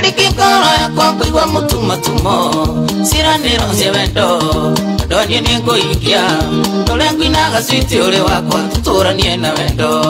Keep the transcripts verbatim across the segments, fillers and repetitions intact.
keri kikoro ya kwa kuigwa mutuma tumo siraniro cia wendo ndonye ni nguikia tole ngwinaga switi uri wakwa tuturanie na wendo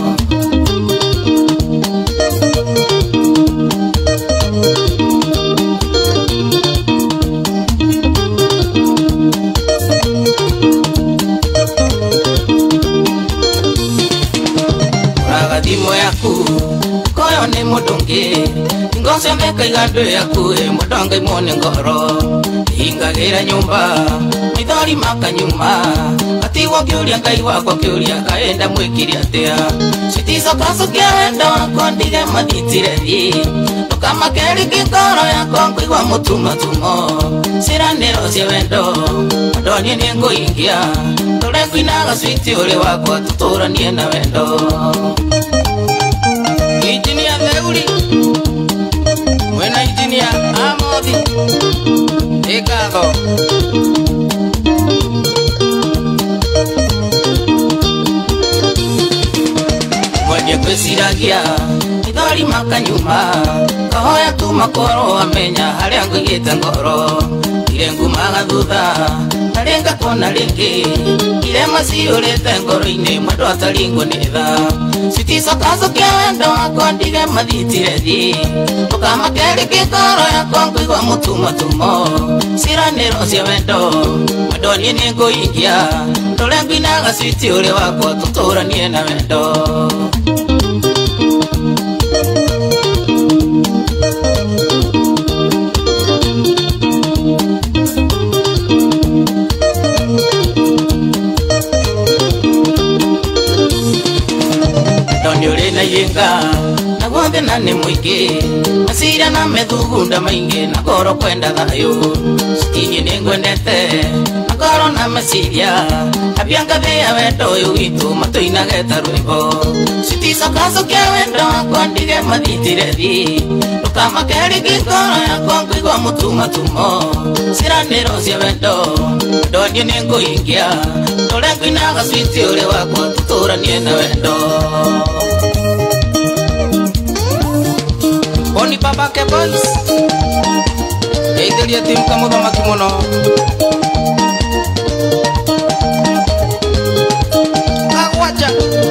dimo yaku koyo ni mudungi ngose meka igando yaku e mudonga imone ngoro ingagira nyumba midori maka nyuma ati wakiuria ngai wakwa kiuria kaenda mwikiri atia sitizo kaso kienda wako ndige maditire thi tukama keri kikoro yako kuigwa mutuma tumo siraniro cia wendo ndonye ni nguingia tole kwinaga switi uri wakwa tuturanie na wendo Engineer Theuri Mwena engineer Amodi Ekado Mwenye kwesiragia Idhari makanyuma Kahoya tu makoro amenya Haliangu igita ngoro Irengu magadudha Nalenga kona lenge Ilema siyoreta ngoro ine Mwado atalingo nitha Sitiso kaso kia wendo wako ndige maditire thi Tukama keri kikoro yako kuigwa mutuma tumo siraniro cia wendo Mwendoni ni nguingia Tole ngwinaga switi uri wako tuturanie na wendo Ndonyore na yenga na gwothe na ni mwiki masira na methugunda maingi na goro kwenda thayo sitinye ni ngwendete na goro na masiria abianga thea wendo uyu witu matuinage ta rwimbo sitiso kaso kia wendo wakwa ndige mathitire thi tukama keri kikoro yakwa kuigwa mutuma tumo siraniro cia wendo ndonye ni nguingia tole ngwinaga switi uri wakwa tuturanie na wendo Boni babake boys Eidelia tim kamu dama kimono Kawaja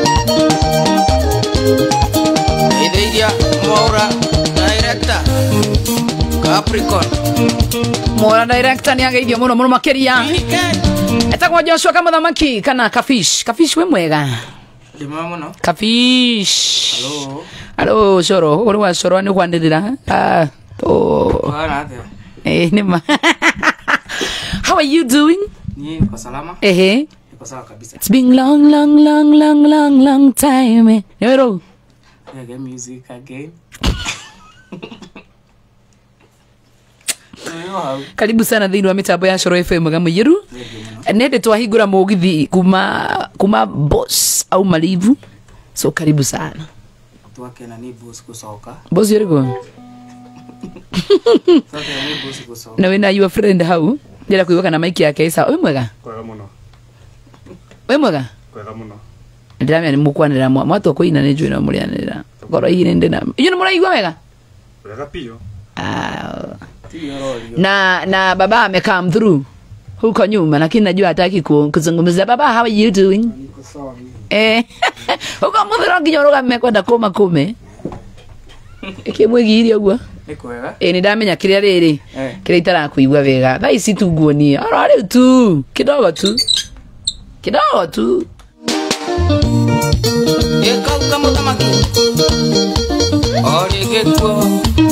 Eidelia Mora Director Capricorn Mora Director ni ageithio muno muno makiria Etagwa Joshua kama dhamaki kana Kafish Kafish we mwega Lima muno Kafish Hello Hello, Soro. Uri wa Soro ni kwandira. Ah, to. Bana ate. Eh, nema. How are you doing? Ni niko salama. Eh. Niko sawa kabisa. It's been long long long long long long time. Nero. Yeah, get music again. Karibu sana thini wa mitambo ya Shoro F M Gamuyiru. Nende twahingura mugithi kuma kuma boss au malivu. So karibu sana. Tuake na ni boss kusoka. Boss yerigo. Tuake na ni boss kusoka. Na wena your friend how? Ndira kuiwaka na mic yake isa. Oi mwega. Kwega muno. Oi mwega. Kwega muno. Ndira ni mukwanira mwa mwatu kuina ne jwina mulianira. Goro hii nende na. Iyo ni muraigwa wega. Wega pio. Ah. Na na baba ame come through. Huko nyuma lakini najua hataki kuzungumza. Baba, how are you doing? Niko sawa. Eh. Huko muthiro nginyoroga mekwenda kuma kume. Ikimwigiri ogwa. Niko wega. Eh, ni ndamenya kiria riri. Kiria itara kuigwa wega. Tha ici tu nguonie. Arari tu. Kidogo tu. Kidogo tu. Eka kama tamaki. Ori gekwo.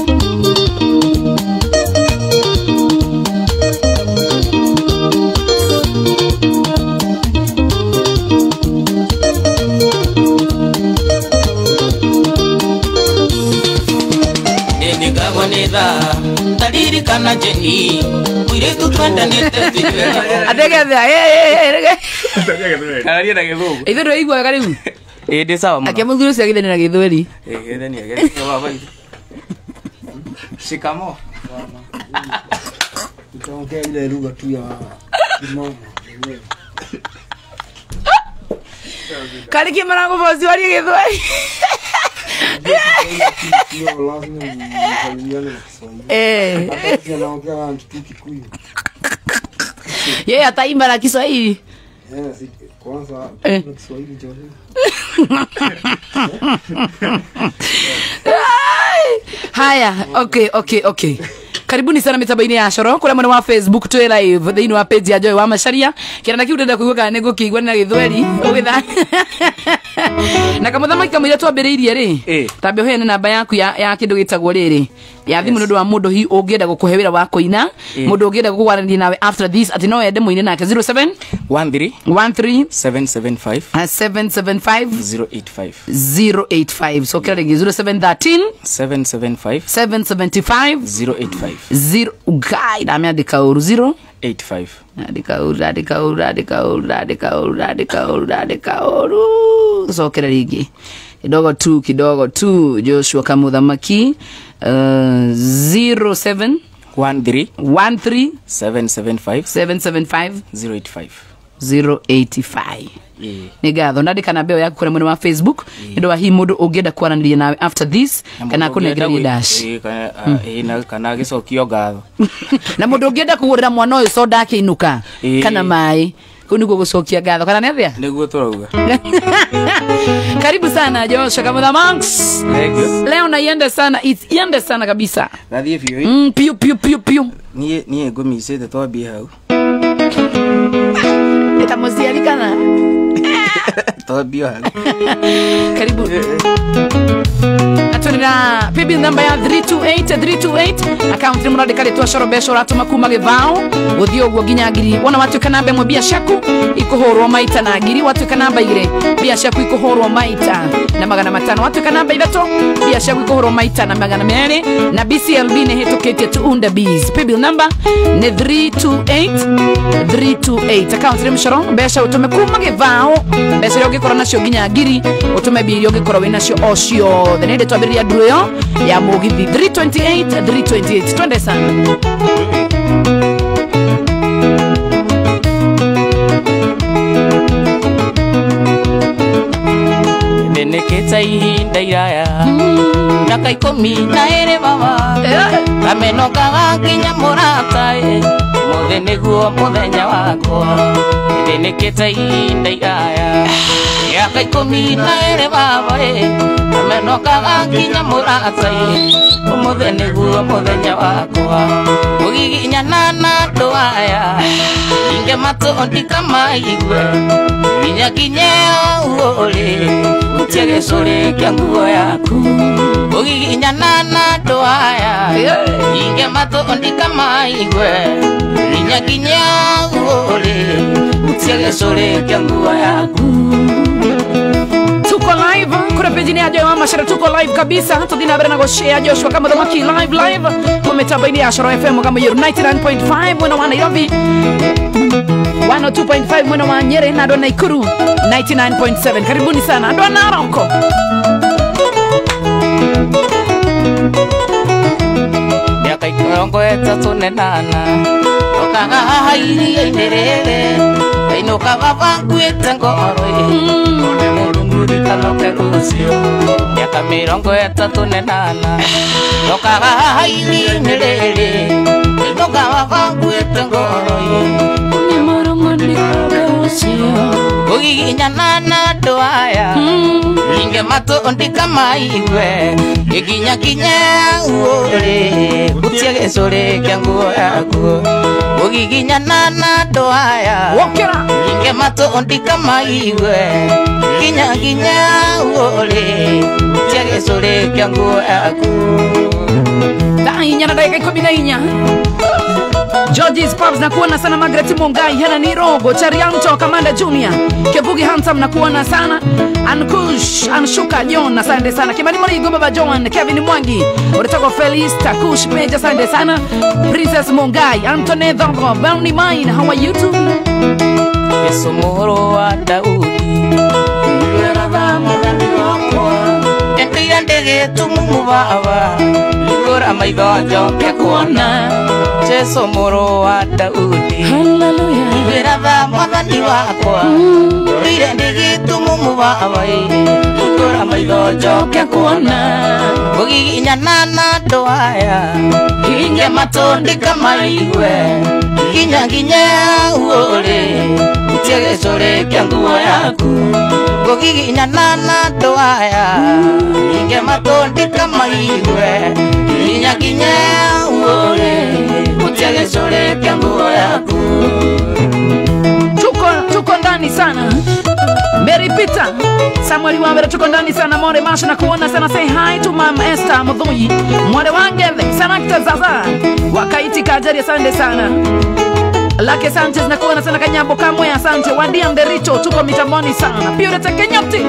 Nida tariri kana jeni kuire tu twenda nete tujwe adege da eh eh kararia na githugu ithu igwa karibu eh ndi sawa muno akemuguru cia githeni na githweri eh githeni ageni baba shikamo ikaongea ile lugha tu ya mama Kaliki marago bozi wali githweri Eh. Yeye ataimba na Kiswahili. Kwanza Kiswahili johe. Haya, okay, okay, okay. Karibuni sana mitabaini ya Shoro kule mwana wa Facebook tu live thini wa page ya Joy wa Masharia kira na kiutenda kuiga nego kigwa na githweri ugitha na kama thama kamwira twambiriirie ri tambe hoya namba yaku ya ya kindu gitagwo riri ya thimu ndu wa mundu hi ungienda gukuhewira wa koina mundu ungienda gukwarania nawe after this ati no ende muine nake zero seven one three one three seven seven five seven seven five zero eight five zero eight five so kira ringi zero seven one three seven seven five seven seven five zero eight five zero guide ameandika uru zero eight five andika uru andika uru andika uru andika uru andika uru andika uru so kira ringi kidogo tu kidogo tu Joshua Kamuthamaki uh, zero seven one three one three seven seven five seven seven five zero eight five zero eight five yeah. Nigatho ndandika na beo yaku kure mwene wa Facebook ndo wa hi mundu ungienda kwaranĩria nawe after this kana kunegereria dash ina kana gicokio ngatho na mundu ungienda kugurira mwana uyu soda akiinuka kana mai kuni gugucokia ngatho kana nethia niguo turauga. Karibu sana Joshua Kamuthamaki. Leo na yende sana yende sana kabisa gathie biu mm piu piu piu piu nie nie ngumicite twambie hau eta muziali kana twambie hau karibu atunira P B number ya three two eight three two eight account nimuna de kale twa Shoro besho ratuma kuma givao uthio gwo ginya ngiri wona watu kana mbe mwe bia shaku ikuhorwo maita na ngiri watu kana mba igire bia shaku ikuhorwo maita na magana matano watu kana mba ithato bia shaku ikuhorwo maita na magana mere na B C L B ne hetokete to unda bees P B number ne three two eight three two eight account nimuna Shoro besho utume kuma givao besho yogi korona cio ginya ngiri utume bi yogi korwo wina cio ocio the nende twambiriria nduru yo ya mugithi three two eight three two eight twende sana Beneketa ihinda iraya miaka ikumi na ere baba kamenokaga nginya murata mothe niguo muthenya wakwa beneketa ihinda iraya miaka ikumi na ere baba kamenokaga nginya murata mothe niguo muthenya wakwa ugiginyana na nduaya inge mato ndikama igwe nginya kinyeo uri utiage sore kya nguo yaku ugiginyana na nduaya inge mato ndikama igwe nginya kinyeo uri utiage sore kya nguo yaku. Tuko live kura pejini ya Joy wa Masharia tuko live kabisa tudina bere na go share Joshua Kamuthamaki live live kumetabaini ya Shoro F M kama yeru ninety-nine point five mwana wa Nairobi one oh two point five mwana wa Nyeri na ndo Naikuru ninety-nine point seven karibuni sana ndo Naroko miaka ikorongo etatu nenana okaga hairi inerere inoka baba kwete ngoro one murunguri kaloke rusio miaka mirongo etatu nenana okaga hairi inerere inoka baba kwete ngoro one murunguri kaloke rusio ugiginyana na nduaya inge mato ndikama igwe iginya kinya uri utiage sore kya nguo yaku ugiginyana na nduaya wokera inge mato ndikama igwe kinya kinya uri utiage sore kya nguo yaku dainya na dakika kumi na nne George's Pubs na kuona sana Margaret Mungai Hena Nirogo Charianto Kamanda Junior Kebugi Handsome na kuona sana Ankush Anshuka John asante sana Kimani Morigo Baba John Kevin Mwangi Uritoko Felice Takush Meja asante sana Princess Mungai Antone Dhongo Bounty Mine how are you too Yesu moro wa Daudi Yuera dhamma dhambi wakwa Enti ende ndege tumumubaba igora maitho njoke kuona Jesu muru wa Daudi haleluya iratha mwathani wakwa ire ndege tumumubaba igora maitho njoke kuona ugiginyana na ndoaya inge matondeka maigwe ginya ginya uore utegecore kya nguo yaku ugiginyana na ndoaya inge matondeka maigwe ginya ginya uore utegecore kya nguo yaku. Tuko tuko ndani sana. Mary Peter Samuel Wambere tuko ndani sana. More Masha na kuona sana. Say hi to Mama Esther Mudhui mwale wangeve sana kitazaza wakaiti kajari asante sana. Lake Sanchez na kuona sana. Kanyambo kamwe asante. Wadia Mderito tuko mitamboni sana. Purity Kenyoti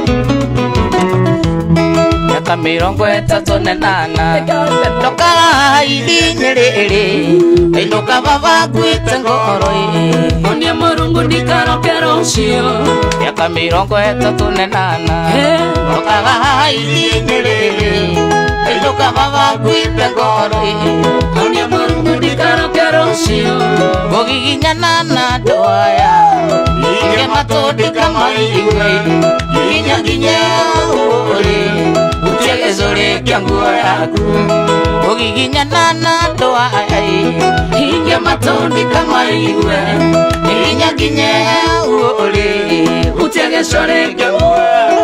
Yaka mirongo etatu na nana Ndoka haidi nyerere Ndoka baba gwite ngoroi Onia murungu ndikarokero ucio Yaka mirongo etatu na nana Ndoka haidi nyerere Ndoka baba gwite ngoroi Onia murungu ndikarokero ucio Gogiginyana na ndoaya Inge matondeka maigwe Ginya ginya uore utegecore kya nguo yaku ugiginyana na ndoaya inge matondeka maigwe ginya ginya uore utegecore kya nguo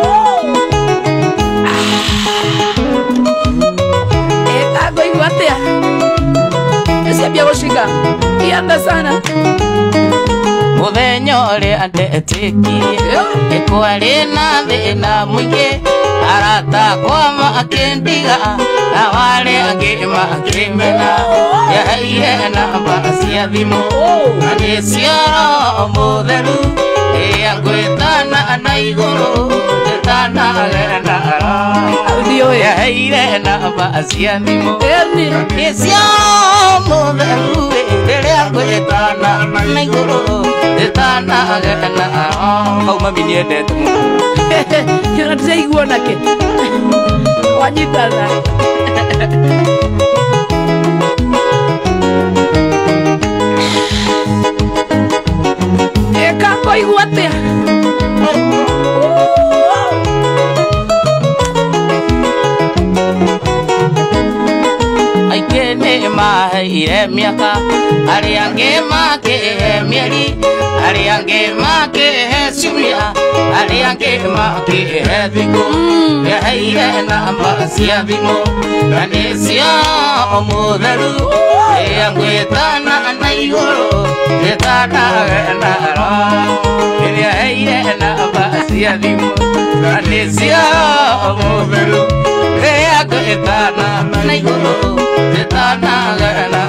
ekago igwatea ese bya gushiga yanda sana muthenya uria ndetikirie ikwari na thina muingi arata kwa makindiga na wale angi makimena yaheire namba cia thimu na nicioro mutheru ngwitana na iguru ngitanagena audio yaheire namba cia thimu nicioro mutheru riria ngwitana na iguru ngitanagena mau mami niendete muno Kira tzaigua nake wanyitana eka koiguatea aingĩ maheire miaka arĩa angĩ makĩhe mĩeri arĩa angĩ makĩhe ciumia arĩa angĩ makĩhe thikũ yaheire namba cia thimũ na nĩcio mũtheru rĩrĩa ngwĩtana na igũrũ gĩtanagena rĩrĩa heire namba cia thimũ na nĩcio mũtheru rĩrĩa ngwĩtana na igũrũ gĩtanagena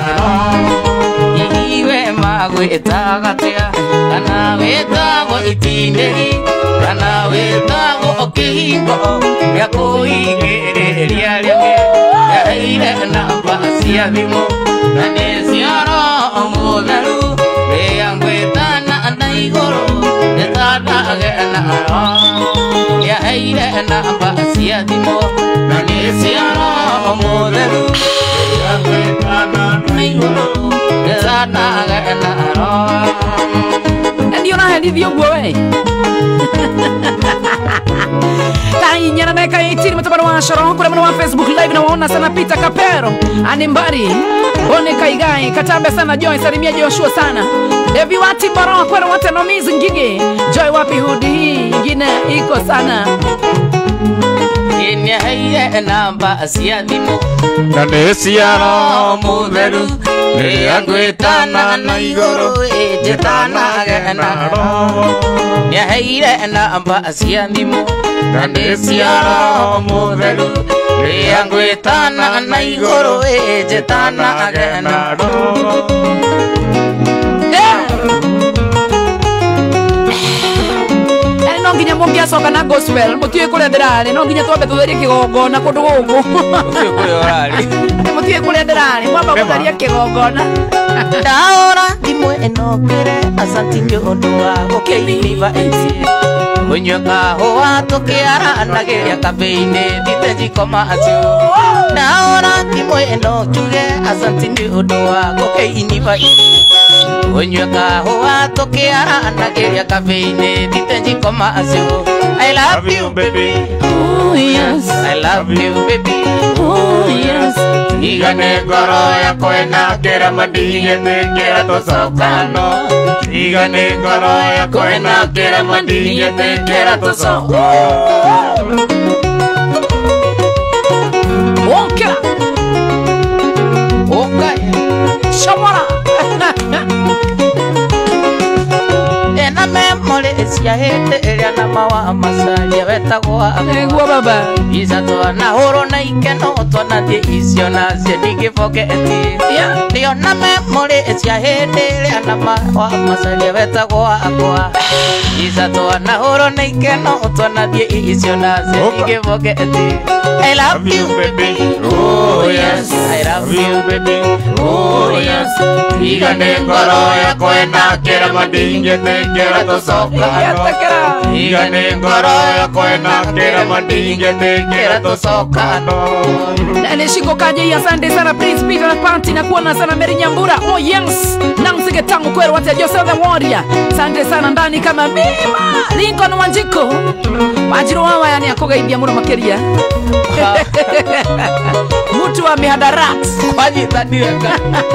iwe magwĩtaga tia kana wĩtagwo itindĩri kana wĩtagwo kĩhingo gĩa kũhingĩrĩria rĩngĩ yaheire namba cia thimũ na nĩcioro mũtheru rĩrĩa ngwĩtana na igũrũ gĩtanagena yaheire namba cia thimũ na nĩcioro mũtheru rĩrĩa ngwĩtana na igũrũ gĩtanagena ndio nahedithio guo we tai nyana na kai tiri mtabaro wa shoro kule mwana wa Facebook live na waona sana Peter Kapero animbari one kai gai katambe sana Joy salimia Joshua sana Devi wati baro kwera wote no mizi ngige Joy wapi hudi hii ingine iko sana Inya heire namba cia thimũ na nĩciaro mũtheru rĩrĩa ngwĩtana na igũrũ njĩtanagena nĩaheire namba cia thimũ na nĩciaro mũtheru rĩrĩa ngwĩtana na igũrũ njĩtanagena nginya mungiacoka na gospel mutiwe kuria ndirari no nginya twambe tutherie kigongona kundu guku mutiwe kuria urari mutiwe kuria ndirari mwamba gutharia kigongona ndaora thimũ ĩno ngĩre asanti nĩ ũndũ wa gũkĩiniva ĩcie mũnyue kahũa tũkĩaranagĩria kambĩ-inĩ thite njikoma acio ndaora thimũ ĩno njuge asanti nĩ ũndũ wa gũkĩiniva ĩcie mũnyue kahũa tũkĩaranagĩria kambĩ-inĩ thite njikoma acio I love you baby oh yes I love you baby oh yes igane ngoro yakwa ĩnakĩra mandigĩte kĩra tũcokano igane ngoro yakwa ĩnakĩra mandigĩte kĩra tũcokano Okera Okay Shamara Ena memory cia hĩndĩ ĩrĩa na mawa macaria wetagwo nĩguo baba Ica twanahũrwo na ikeno twanathiĩ icio nacio ndigĩboketie Ndĩona memory cia hĩndĩ ĩrĩa na mawa macaria wetagwo akwa Ica twanahũrwo na ikeno twanathiĩ icio nacio ndigĩboketie I love you baby oh yes I love you baby oh yes igane ngoro yakwa ĩnakĩra mandingĩte kĩra tũcokano igane ngoro yakwa ĩnakĩra mandingĩte kĩra tũcokano Nene Shingo Kaje asante sana Prince Peter na Panti na kuona sana Mary Nyambura oh yes Nansige tangu kweli wate Joseph the Warrior asante sana ndani kama mima Lincoln Wanjiko Majiro wawa yani akogaibia muno makeria Mutu wa mihadarati kwa jitaniweka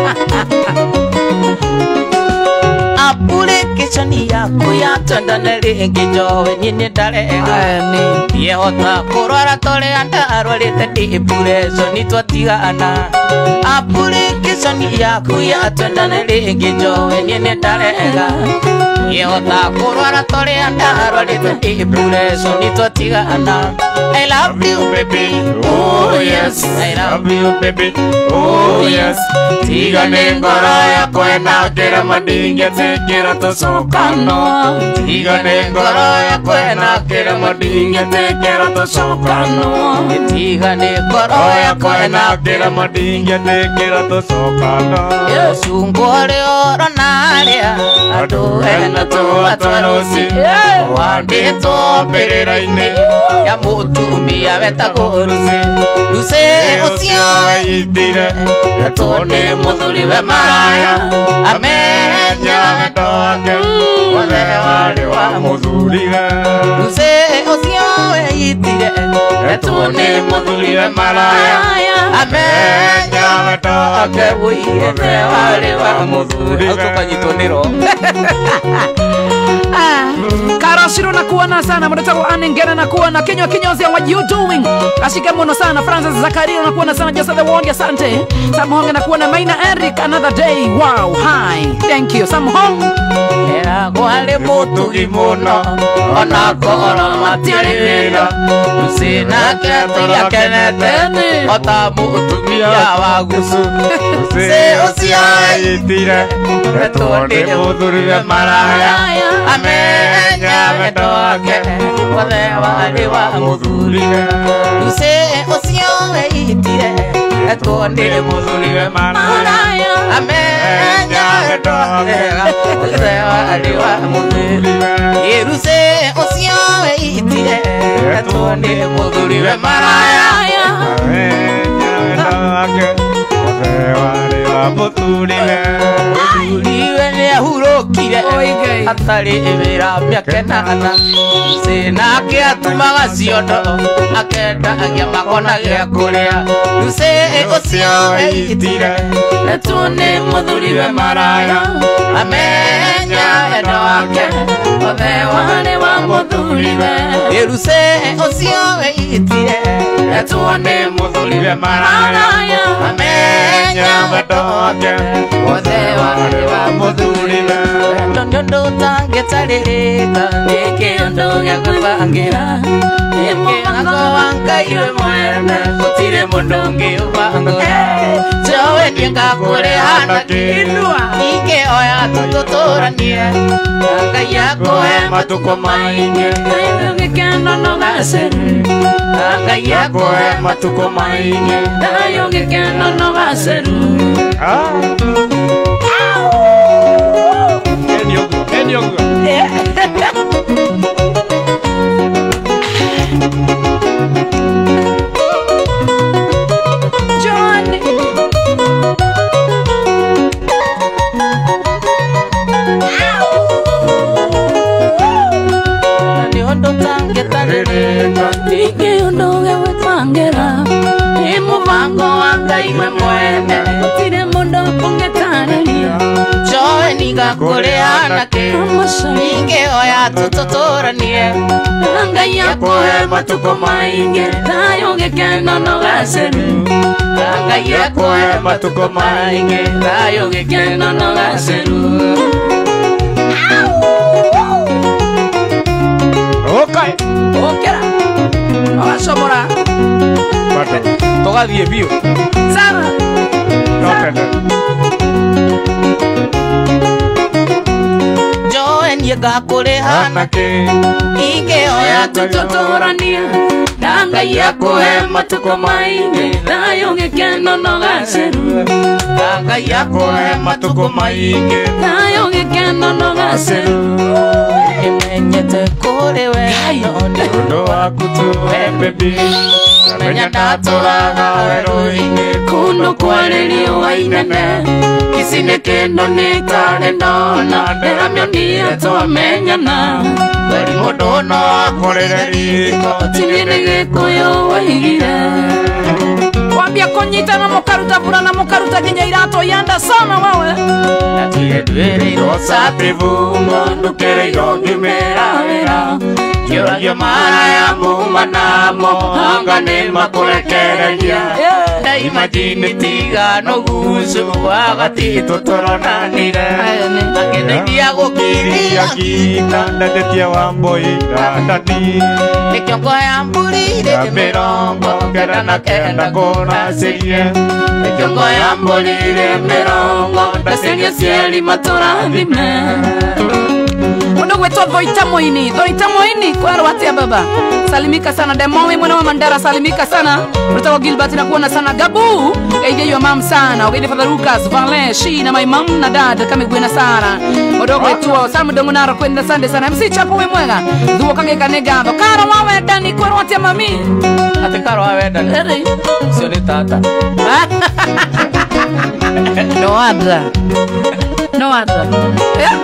Apure kishani yako ya tandane ngijowe nyine darega Yehota kurwara tole andaro liteti ipure so nitwatigana Apure kishani yako ya tandane ngijowe nyine darega Yehota kurwara tole andaro liteti ipure so nitwatigana I love you baby oh yes I love you baby oh yes Tigane ngoro yakwa ĩnakĩra mandingĩte kĩra tũcokano Tigane ngoro yakwa ĩnakĩra mandingĩte kĩra tũcokano Tigane ngoro yakwa ĩnakĩra mandingĩte kĩra tũcokano Ũcungu ũrĩa ũronarĩa andũ ena tũatwaroci wandĩtwo mbĩrĩra-inĩ ya mũtumia wetagwo Lucy Lucy ũcio wĩitire tondũ mũthuriwe maraya amenya wendo wake wothe warĩ wa mũthuriwe Lucy ũcio wĩitire tondũ mũthuriwe maraya amenya wendo wake wothe warĩ wa mũthuriwe Tukanyitwo nĩ roho Karashiro na kuona sana mwanatago anengena na kuona Kenya kinyozi what you doing Ashika mono sana Francis Zakaria na kuona sana Joseph the Warrior asante Samuhonga na kuona Maina Eric another day wow hi thank you Samuhong Era kwale mutu imono Onakora matiarira Lusina ketia kenete Ota mutu kia wagusu Se usia itire Retone udhuriwe maraya Amenya wendo wake wothe warĩ wa mũthuriwe Lucy ũcio wĩitire etwo nĩ mũthuriwe maraya amenya wendo wake wothe warĩ wa mũthuriwe Lucy ũcio wĩitire etwo nĩ mũthuriwe maraya amenya wendo wake wothe warĩ wa mũthuriwe Mũthuriwe nĩahurũkire atarĩ wĩra mĩaka ĩnana Nake atumaga ciondo akendagia makona gĩa kũrĩa Lucy ũcio wĩitire etwo nĩ mũthuriwe maraya amenya wendo wake wothe warĩ wa mũthuriwe Lucy ũcio wĩitire etwo nĩ mũthuriwe maraya amenya wendo wake wothe warĩ wa mũthuriwe Ndondo ũtangĩtarĩrĩka nĩ kĩondo gĩa gwĩbangĩra nĩ mũbango wa Ngai we mwene gũtirĩ mũndũ ũngĩ ũbangũra Jowe nĩ yenga kure hanaki Inua Ike oya tututuranie Ngai yakoe matuko maingi Dayo gikeno no gaceru Ngai yakoe matuko maingi Dayo gikeno no gaceru Eniogu, eniogu. Johnny Nani hondo tangeta nereka Tiki undoge wetangera Imu vango wanga imwe mwene Tire mundo pungetanania Joe niga kure hanaki Ike oya tututuranie Ngai yakoe matuko maingi Dayo gikeno no gaceru Ngai yakoe matuko maingi Dayo gikeno no gaceru Okay. Okera Ogacomora Pardon. Tugathie biu Sara Okay. Joe niga kure hanaki Ike oya tututurania Ngai yakoe matuko maingi Dayo gikeno no gaceru Ngai yakoe matuko maingi Dayo gikeno no gaceru Imenyete kure we Ndo waku tu we baby. Namenya ndatũraga werũ-inĩ Kuno kwarĩrio wainene Kicine kĩno nĩ tarĩ ndona Ndĩramio niĩ twamenyana Kweri mũndũ no akũrĩre riko. Tini nĩ gĩkũyũ waigire Wambia kũnyitana mũkaruta burana mũkaruta nginya iratũ yanda sana wawe Natige nduĩrĩirwo Sapivu mũndũ kĩrĩirwo ngĩmĩra wĩra. Kĩũragio maraya muma namo anga nĩ makũrekereria. Daima jini tiga no gucu Wagatitũ tũronanire Akĩndeithia gũkiria Iria gita ndetetie Wambũi Ndandani. Nĩkĩo ngoya mbũri Ya rĩrĩ mĩrongo kenda na kenda kũracĩrie. Nĩkĩo ngoya mbũri rĩrĩ mĩrongo Ndaceria cieri matũrathime Mundu gwetwa Thoita Moini Thoita Moini kwaro atia baba Salimika sana Demowe mwana wa Mandara salimika sana Murtawa Gilbert na kuona sana Gabu Gaige yo mam sana Ugaide Father Lucas Valen Shi na my mom na dad Kame gwena sana Mundu gwetwa Samu dongo naro kwenda sande sana M C chapo we mwega Dhuo kange kanegado Karo wawe dani kwaro atia mami Ate karo wawe dani Eri Sio ni tata No other No other Yeah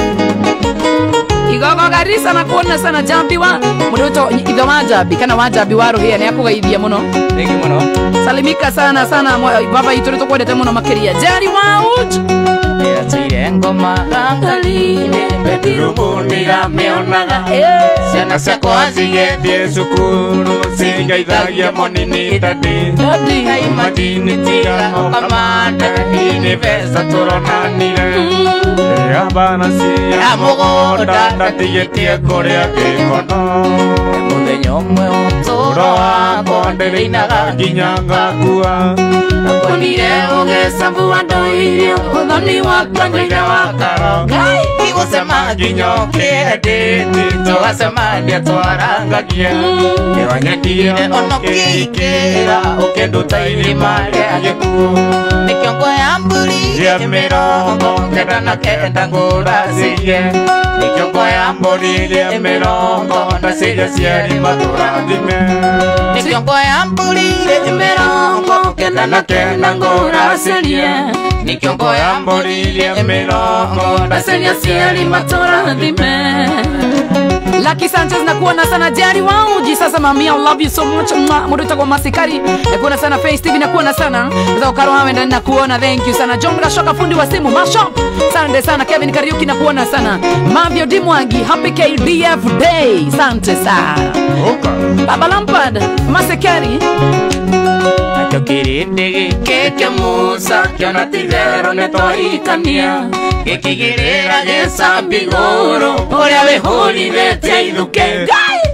Igogo Garissa na kuona sana jambi wa Mudoto idho wajabi Kana wajabi waro hea na yako gaidhia muno Niki muno Salimika sana sana Baba iturito kwa dete muno makeria Jari wa uju Ea tire ngoma rangaline Betirumuni ya meonaga. Ciana ciakwa cigĩthiĩ cukuru cingeithagia mũnini tati. Dadi Madini tigano kamande inivesa tũronanire. Abana cia mũgũnda ndatigĩtie kũrĩa gĩkono. Mũthenya ũmwe ũtũũro wakwa ndĩrĩinaga Nginya ngakua. Nakonire ũgĩcambua ndoirio Ũthoni wakwa nĩire wakaro Ngai igũcema nginya ũkĩendete Tũgacemania twarangagie Nĩwanyendire ona ũkĩingĩra Ũkĩnduta irima rĩa gĩkuũ Nĩkĩo ngoya mbũri Rĩa mĩrongo kenda na kenda ngũracirie. Nĩkĩo ngoya mbũri rĩa mĩrongo ndacirie cieri matũrathime. Nĩkĩo ngoya mbũri rĩa mĩrongo kenda na kenda ngũracirie Nĩkĩo ngoya mbũri rĩa mĩrongo ndacirie cieri matũrathime Lucky Sanchez na kuona sana Jari wa uji Sasa mami I love you so much Muduta kwa masikari Na kuona sana Face T V na kuona sana Za ukaro hawe ndani na kuona Thank you sana John Rashoka fundi wa simu Mashop Sante sana Kevin Kariuki na kuona sana Mavio Dimwangi Happy K D F Day Sante sana Okay. Baba Lampard Masikari Nakĩo kĩrĩndĩ gĩkĩ kĩa Musa kĩona titherũ nĩtwahikania gĩkĩgĩrĩra gĩcambi igũrũ ũrĩa wĩhũrithĩtie ithũke Ngai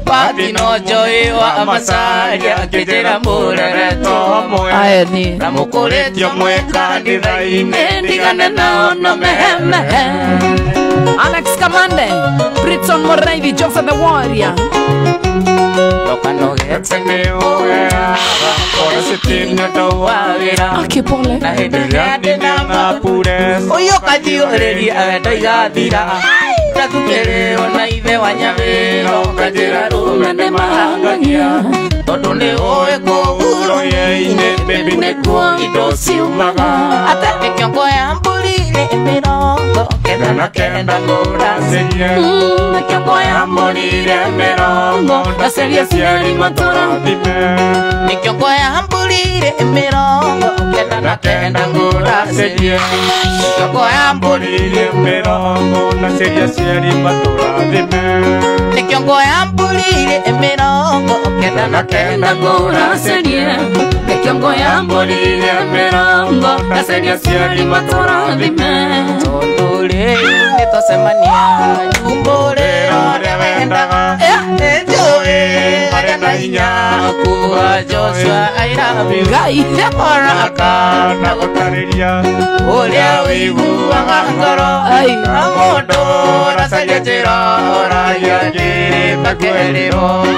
Patino joy wa masaria Kijera murereto mwe Ae ni Namukuretio mwe kanitha ine Ndigane nao no mehemehe Alex Kamande, Britton Moreithi, Joseph the Warrior. Lokanogete me oea Kora sitinyo tawawira Aki pole. Na hidiriani na ngapure Oyo kajioreri ageta igathira Ratukere ona ithe wanyavero Kajira rumene mahangagia Tondu ni oe koguro yeine Baby nekuo indo ciumaga Ate nikiongo ya mburi mirongo Kenda na kenda nguracirie Nikiongo ya mburi mirongo Ndaceria ciari maturathime Nikiongo ya mburi mirongo Kenda na kenda nguracirie Nikiongo ya mburi mirongo Ndaceria ciari maturathime Nikiongo ya mburi mirongo Kenda na kenda nguracirie Nikiongo ya mburi mirongo Ndaceria ciari maturathime Tondure nitosemania Nyumburiro ria wendaga Enjoy marena hinya Kuwa Joshua airabi Gai. Oraka na gutariria Uria wiguaga ngoro Ai. Na mundu racaria njira Oragia njiri kakweriro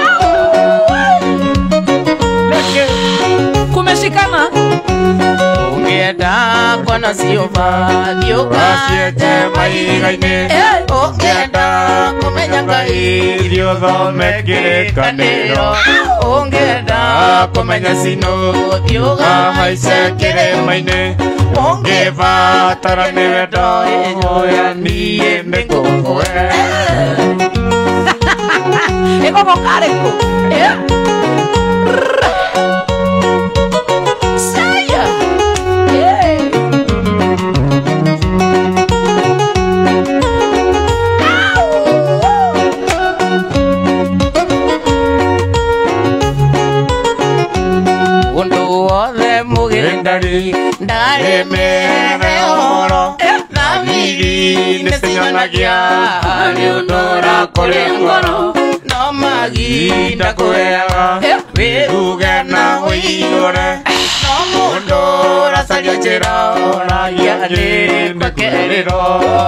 Kumeshikana. Ungienda kwana siova Giuka Ciete maigaine Ungienda kumenya Ngai Irio thome kĩrĩkanĩro Ungienda kumenya sino Giuka Ahaice kĩrĩma-inĩ Ũngĩbatara nĩ wendo Oya niĩ nĩngũkũhe Eko bokareko. Eh. Saya. Eh. Undu wothe mugindari Ndari mere oro Na miri nĩcinyonagia Harĩ ũndũ ũrakũrĩ ngoro No maginda kũheaga Wĩruge na wĩihũre No mũndũ ũracaria njĩra Oragia njĩrĩ makerĩro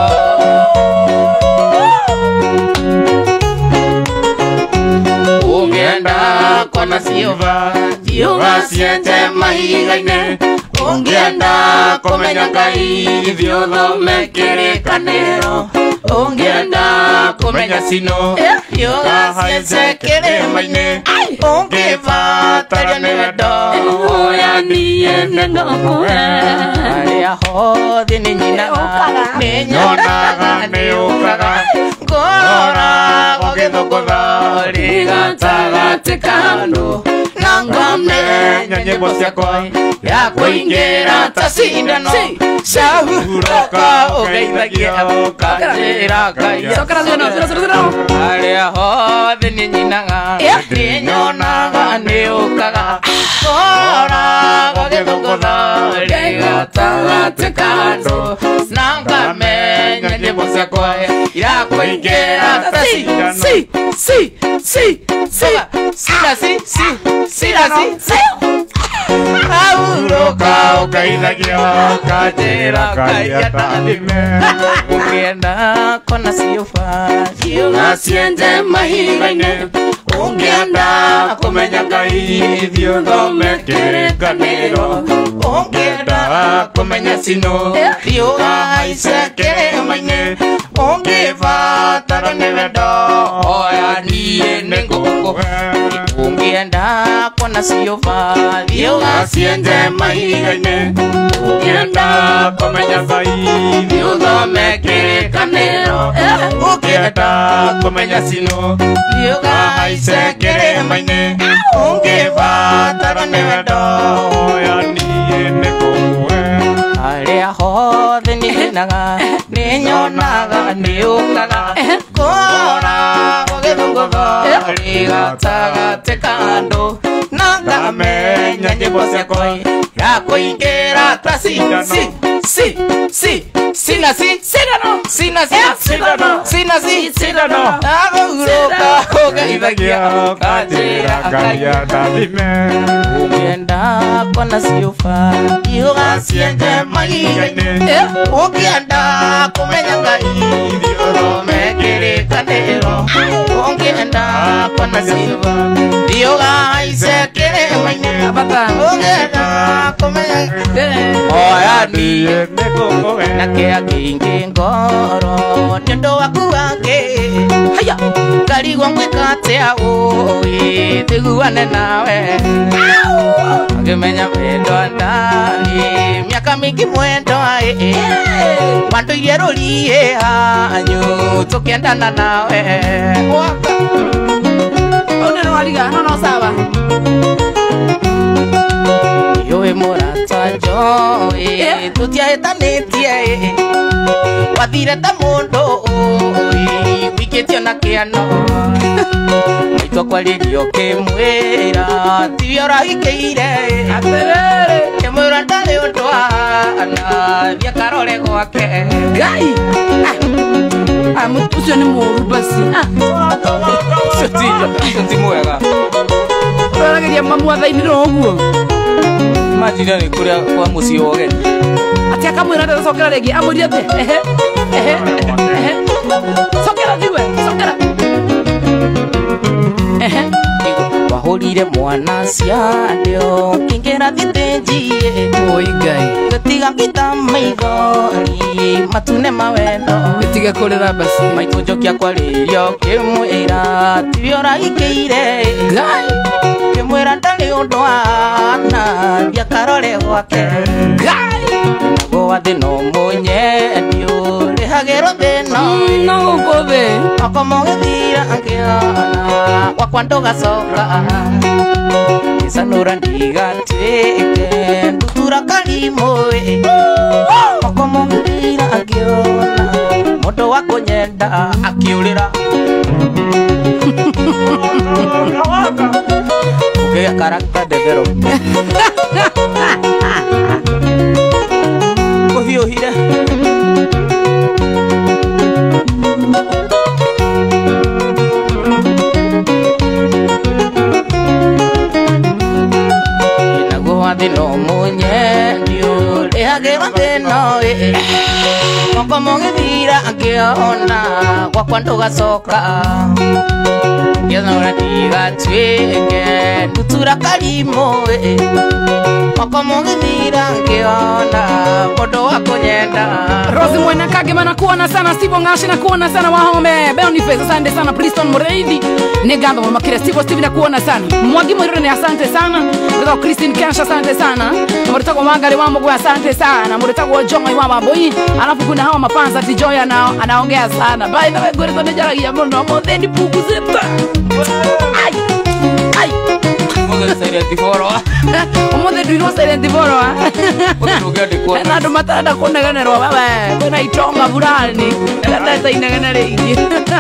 Ũngĩenda kona ciũva Ciũva ciete mahiga-inĩ Ũngĩenda kũmenya Ngai Ithiĩ ũthome kĩrĩkanĩro Ũngĩenda kũmenya sino Thiũga ciece kĩrĩma-inĩ Ũngĩbatara nĩ wendo Oya niĩ nĩngũkũhe Harĩa hothe nĩ nyinaga Nĩ nyonaga nĩ ũkaga Ngora gũgĩthũngũtha Rĩgatagatĩ kandu Na ngamenya nyĩmbo ciakwa Ya kũingĩra ta cindano Cahurũka ũgeithagia Ũkanjĩra Ngai Sokera zeno, zeno, zeno, zeno. Harĩa hothe nĩ nyinaga Nĩ nyonaga nĩ ũkaga Ngora gũgĩthũngũtha Rĩgatagatĩ kandu Na ngamenya nyĩmbo ciakwa Ya kũingĩra ta cindano Si, si, si, si. Sira si, si, sira si, si Aurũka ũkaithagia Ũkanjĩra Ngai atathime Ũngĩenda kona ciũba Ciũga cienje mahiga-inĩ Ũngĩenda kũmenya Ngai Ithiĩ ũthome kĩrĩkanĩro Ũngĩenda kũmenya sino Thiũga haice kĩrĩma-inĩ Ũngĩbatara nĩ wendo Oya niĩ nĩngũkũhe Ũngĩenda kona ciũba Thiũga cienje mahiga-inĩ Ũngĩenda kũmenya Ngai Ithiĩ ũthome kĩrĩkanĩro Ũngĩenda kũmenya sino Thiũga haice kĩrĩma-inĩ Ũngĩbatara nĩ wendo Oya niĩ nĩngũkũhe Harĩa hothe nĩ nyinaga Nĩ nyonaga nĩ ũkaga Ngora gũgĩthũngũtha Rĩgatagatĩ kandu Na ngamenya nyĩmbo ciakwa Ya kũingĩra ta cindano Si, si, si, sina si Sidano. sina si Sidano. sina si Sidano. aguruka Ithagia kanjira ngaria ndathime. ukienda kona siofa ihoga Cienge mahiga-inĩ. ukienda kumenya ngai thiorome kirikaniro ukienda kona siofa ihoga isekirĩma-inĩ Abata. ukienda kumenya oya niĩ na kĩa kĩingĩ ngoro nĩ ũndũ waku wake haya ngarigwo ngwĩka atĩa ũĩ thiguane nawe ngĩmenya wendo ndari mĩaka mĩingĩ mwendo ĩ mandũire rũriĩ hanyu tũkĩendana nawe Ũnene wariga no no sawa. Yowe mũrata njoĩ tũtiahĩtanĩtie wathire ta mũndũ ũĩ wikĩtio na kĩano maitũ kwarĩrio kĩmwĩra tivyo ũrahikĩire Atĩrĩrĩ. kĩmwĩra ndarĩ ũndũ wana thia karore gwake Ngai. Ah, mũtu ũcio nĩ mũũru basi. Ah, ũcio ti mwega ũrarageria mamwatha-inĩ no ũguo. manjira nĩ kũrĩa kwa mũciĩ wa ũgeni Ati akamwĩra ndacokera rĩngĩ amũria atĩ ehe ehe ehe cokera thiwe cokera ehe wahũrire mwana ciandio kĩngĩra thitĩnjiĩ oi Ngai gũtiga ngita maithori matune mawendo gĩtige kũrĩra basi maitũ njokia kwarĩrio kĩmwĩra tivyo ũrahikĩire Ngai kĩmwĩra ndarĩ ũndũ wana thia karore gwake Ngai naguo wathĩ no mũnyendio rĩhagĩrwo thĩno no gũkũ thĩ okomo gĩthira ngĩona gwakwa ndũgacoka gĩcanũra ndigatuĩke ndutura karimũ okomo gĩthira ngĩona mũndũ wa kũnyenda akĩũrĩra kũgĩa character development kũhiũhire naguo wathĩ no mũnyendio rĩhagĩrwo thĩno ĩ okomo gĩthira ngĩona gwakwa ndũgacoka gĩcanũra ndigatuĩke ndutura karimũ okomo gĩthira ngĩona mũndũ wa kũnyenda Rosi Mwena Kagema nakuona sana, Steve Ngashi nakuona sana, Wahome Boniface asante sana, Preston Mureithi Negando Makire Steve Steve nakuona sana, Mwagi Mwirone asante sana, Mureta Christine Kensha asante sana, Mureta kwa Magari wa Mugwe asante sana, Mureta kwa Jonga wa Maboi, alafu kuna hawa mapanza Tijoya na anaongea sana. By the way Goreto nejaragia muno mothendi puku zeta. Ai. Ai. Mugwe silent foro Umothe ndwirwo silent foro ah. ũgĩandĩkwo Na andũ matarenda kũnegenerwo wewe kwĩna itonga burani ndata inegene rĩingĩ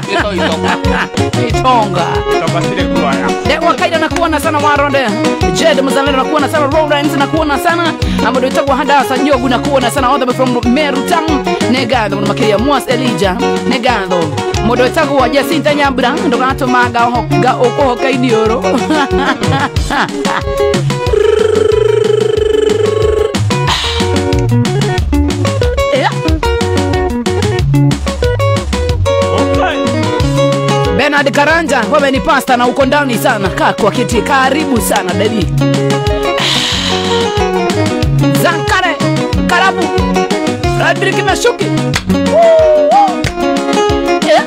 itonga Tabasire kuaya. Dewa Kaida nakuona sana Waronde Jed Mzalendo nakuona sana Lawrence nakuona sana Amado itagwa Hadasa Njogu nakuona sana all the way from Meru Town Negado Makiria Mwas Elijah Negado Modo itagwa Jacinta Nyambura ndo kanatumaga hoka okohoka idioro Bernard Karanja, wewe ni pasta na uko ndani sana. Kaa kwa kiti, karibu sana baby. Zankare, karabu. Frederick Mashuki. Yeah.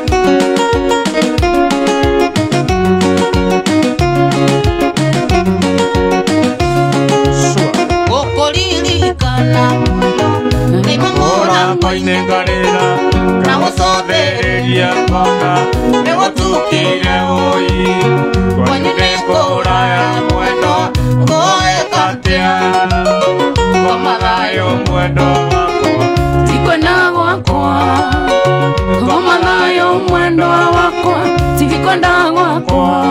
gũkũririkana mũno nĩmamũra Koine ngarĩra na gũcothereria ngona nĩgũtukire ũi kwanyu kũraya mwendo ngũĩka atĩa ngoma thayũ mwendo wakwa Tikwenda gwakwa. Ngoma nayo mwendo wakwa. Tikwenda gwakwa.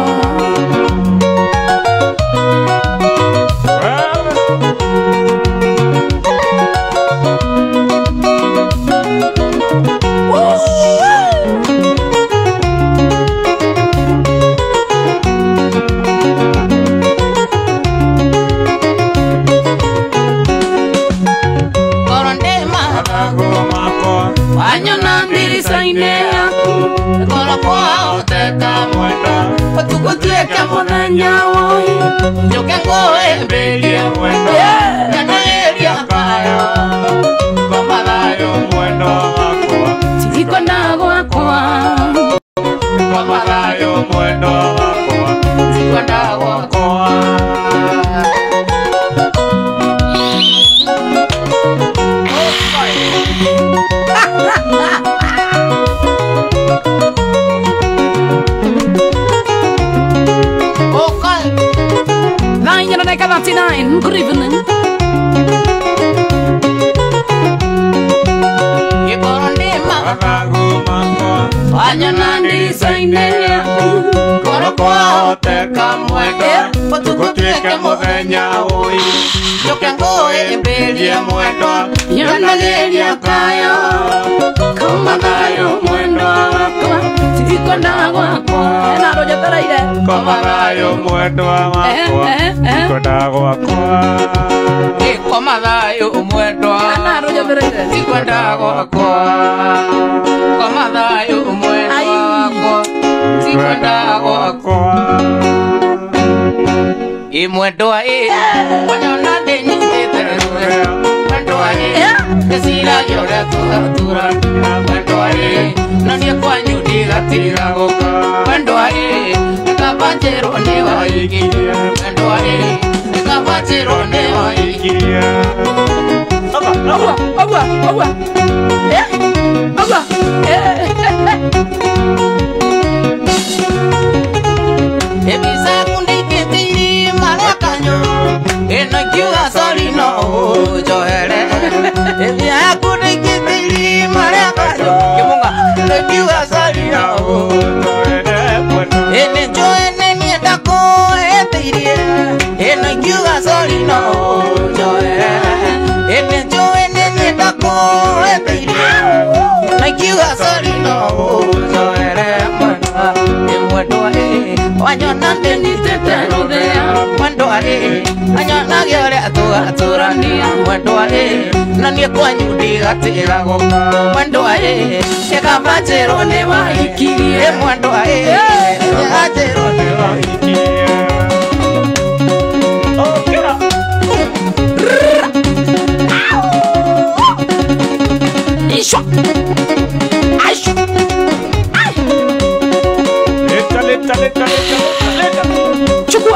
ndirica-inĩ yaku ngoro kwao teka mwendo ũtugũtuĩke mũthenya woi njũke ngũhĩmbĩrie mwendo nyanagĩria kayo ngoma thayũ mwendo wakwa tirikona gwakwa ngoma thayũ mwendo wakwa tirikona gwakwa thirty-nine, good evening. Wanyana ndirica-inĩ yaku ngoro kwao teka mwendo ũtugũtuĩke mũthenya ũyũ njũke ngũhĩmbĩrie mwendo nyanagĩria kayo ngoma thayũ mwendo wakwa tirikona gwakwa na rojetereire ngoma thayũ mwendo wakwa tirikona gwakwa ngoma thayũ mwendo na rojetereire tirikona gwakwa ngoma thayũ mwendo wakwa tirikona gwakwa imwendwa ĩ wanyona ndĩnyitĩte mwendwa ĩ ngĩciragia ũrĩa tũgatura mwendwa ĩ na niĩ kwanyu ndigatĩra gũka mwendwa ĩ nĩkabanjĩrwo nĩ waikirie mwendwa ĩ nĩkabanjĩrwo nĩ waikirie Agua, agua, agua. Eh? Agua. Eh. Ebisa kundikitiri marakanyo eno kiwa sori no johere ebia kundikitiri marakanyo kimunga eno kiwa sori no johere ene joene nienda ko etirie eno kiwa sori no johere ene joene nienda ko etirie eno kiwa sori no johere mwana emwendwa e wanyona ndĩnyitĩte rũthĩa mwendwa ĩ anyonage ũrĩa tũgaturania mwendwa ĩ na niĩ kwanyu ndigatĩra gũka mwendwa ĩ ĩkabanjĩrwo nĩ waikirie mwendwa ĩ ĩkanjĩrwo nĩ waikirie Ishwa. Aishwa. leta leta leta leta Chukua.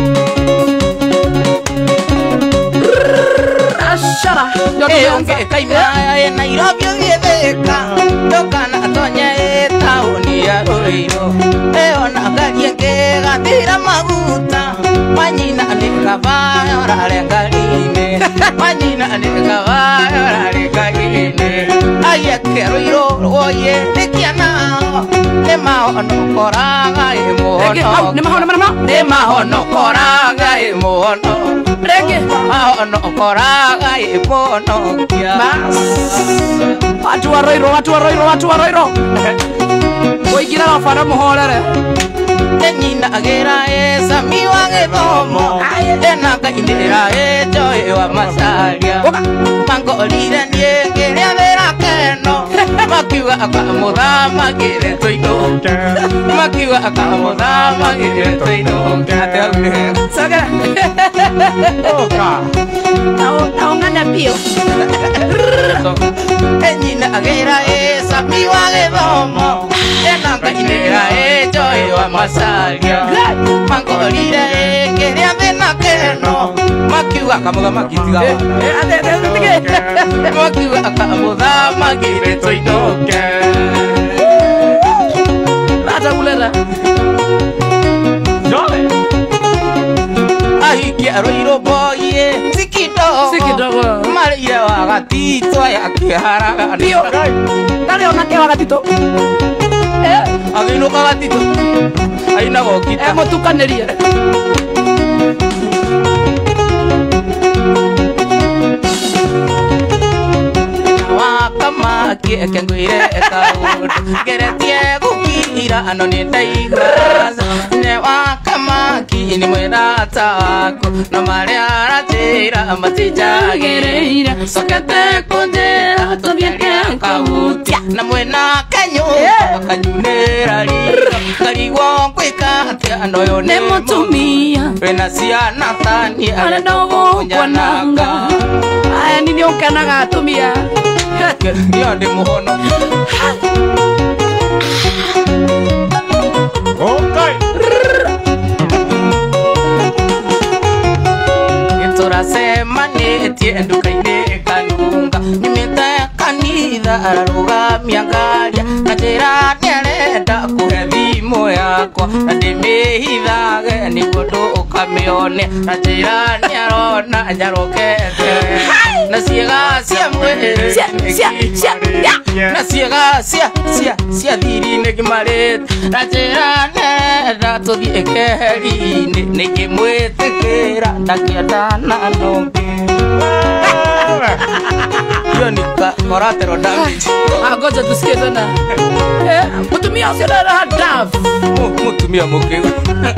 Ashara. Eonge kaimaya e Nairobi ugithika ndukana tonye tauni ya Ruiru eona ngari ĩngĩgathira maguta manyina nĩkavayora ngari-inĩ manyina nĩkavayora ngari-inĩ aiake Ruiru woye nĩkĩanao nĩmahonokoraga ĩmũhono nĩmahonokoraga ĩmũhono Rege. mahonokoraga ĩmũhonokia Watu wa Roiro, watu wa Roiro, watu wa Roiro. Kuingira wafana muhorere. nyinagĩra ĩ Sami wa Gĩthomo ena ngainĩra ĩ Joy wa Macharia mangorire niĩ ngĩrĩa wĩra keno makiuga akamũthamakĩre tũinũke makiuga akamũthamakĩre tũinũke Sagara. Naungana pio. nyinagĩra ĩ Sami wa Gĩthomo ena ngainĩra ĩ Joy wa Macharia mangorire ngĩrĩa thĩna keno makiuga akamũthamaki tiga makiuga akamũthamakĩre tũinũke Lata ulera. aikia Ruiru boye si kidogo Si kidogo. marĩire wa gatitwa ya kĩharaga Pio. Dale ona ke wagatito. Eh, agĩinũka gatitũ ainagwo kita emutukanirie. wakamaki ekengũire kaũndũ ngeretie gũkira ano nĩ ndaigua nĩ wakamaki nĩ mwĩrata waku na marĩa aranjĩra matinjagĩrĩire cokete kũnjĩra tũthiĩ kahutia na mwĩnake no yo ne mutumia wena ciana tani ana ndogo kwananga aya nini ukanaga atumia yo ndi muhono okay turasema netie ndukaine kanunga nimeta kanitha ararugamia ngaria na njĩra nĩarenda kũhe thimũ yakwa na ndĩmĩhithage nĩguo ndũkamĩone na njĩra nĩarona njarokete na ciĩga cia mwĩrĩ na ciĩga cia cia cia thiri nĩngĩmarĩte na njĩra nĩarenda tũthiĩ keheri-inĩ nĩngĩmwĩtĩkĩra ndakĩendana nonge hiyo ni collateral damage. Ngoja tusikie tena. Eh, mutumia usio na dafu. Mutumia mokeu.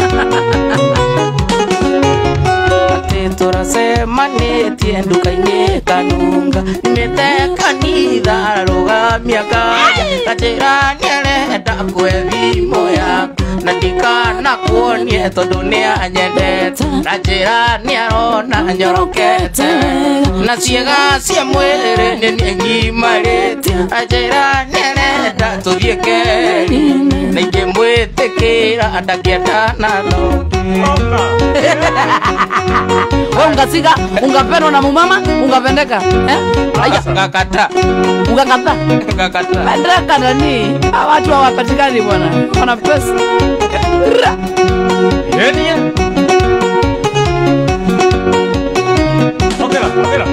Ate turasema netie ndukaine kanunga nimete kanitha arugamia ngaria na njĩra nĩarenda kũhe thimũ yaku na ndikana kuonie tondũ nĩanyendete na njĩra nĩarona nyorokete na ciĩga cia mwĩrĩ nĩngimarĩte na njĩra nĩarenda tũthiĩ keri na ingĩmwĩtĩkĩra ndakĩendana nonge. Ungasiga ungapendwa na mumama ungapendeka eh aya ngakata ungakata ngakata pendeka nani watu hawapatikani bwana wana pesa yeye okela okela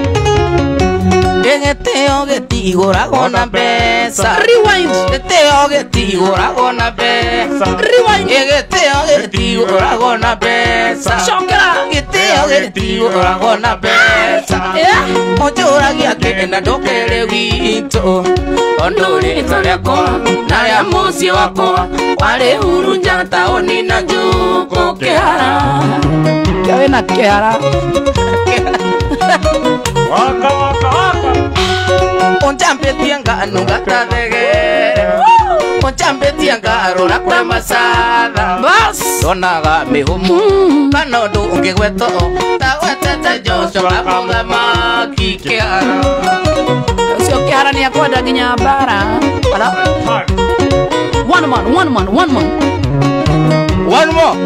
Geteo getigoragwo na mbeca rewind geteo getigoragwo na mbeca rewind geteo getigoragwo na mbeca shokera geteo getigoragwo na mbeca onjoragia kenda ndokere gwitũ ondũ rĩtwa rĩakwa na rĩa mũciĩ wakwa warĩ hurunja taũni na njũkũ kĩhara kĩawe na kĩhara waka waka waka onjambetie ngano ngatathegere onjambetie ngarora kwa macatha bas donaga mĩhũmũ kana ũndũ ũngĩgwetwo ta gwetete Joshua mũthamaki kĩhara ũcio kĩhara nĩ akwenda nginya mbara one man one man one man one more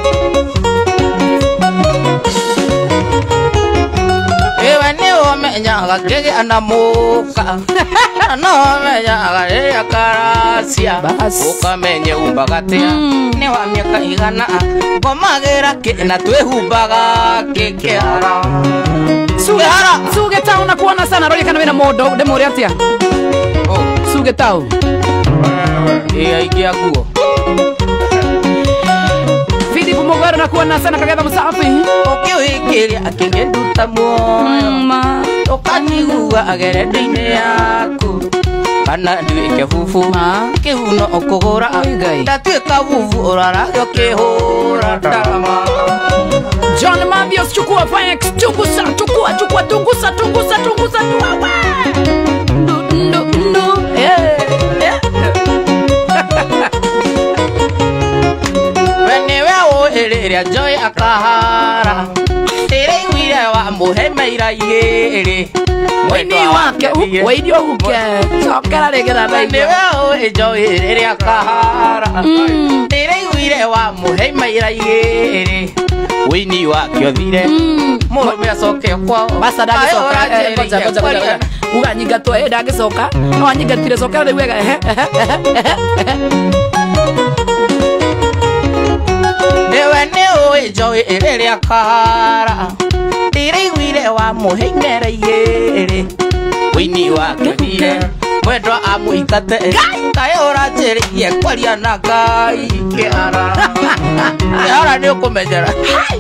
ewe ni omenyaga kĩgĩa na mũka no omenyaga rĩrĩa karacia ũkamenye umbaga tĩa nĩ wa mĩaka igana ngomagĩra kĩna twĩhumbaga kĩkĩhara Sugehara Sugetau na kuona sana roja kana wena modo ndemũria atia Sugetau ĩ aingia nguo Philip Mogwaro na kuona sana kagetha msafi ũkĩwĩkĩria akĩngĩnduta muoyo ma ũkanyigua agerendo-inĩ yaku kana nduĩke bubu kĩhuno ũkũgũra ndatuĩka bubu ũraragio kĩhũra ndama John Mambios chukua fanya chungusa chukua chukua tungusa tungusa tungusa tuwa ndu ndu ndu eh wene wewe ũhĩrĩria Joy akahara ĩrĩiguire wa mũhemeira igĩrĩ Wini wake waidio huke Sokera regera na wene wewe Joy rĩrĩa akahara ĩrĩiguire wa mũhemeira igĩrĩ Wini wake othire mũrũme acoke kwao basa ndagicoka ngoja ngoja ngoja uganyiga to eh ndagicoka no anyigatire cokera rĩu ega ehe ewe nĩ ũĩ Joy rĩrĩa akahara ndĩraiguire wa mũheimera igĩrĩ Wini wake othire mwendwa amũingate kaĩ ũranjĩrĩirie kwaria na Ngai kĩhara kĩhara nĩ ũkũmenyera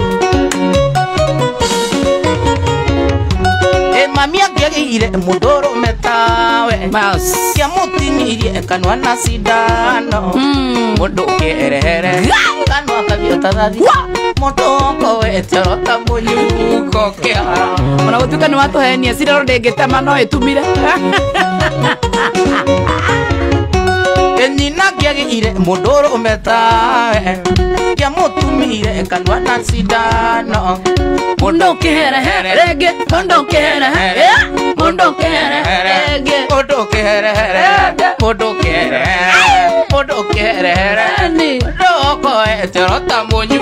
mami angĩagĩire mũndũrũme tawe kĩamũtinirie kanua na cindano mũndũ ũkĩerehere kanua kabio ta thathi mũndũ ũkowete orota mũnyuko kĩhara ona gũtuĩka nĩ watũhenia cindano ndĩngĩtema no ĩtumire nyina ire mudoro umetawe ya mutumire kanwa na sidano mundo kere rege mundo kere mundo kere rege mundo kere mundo kere mundo kere ni roko eterota monyu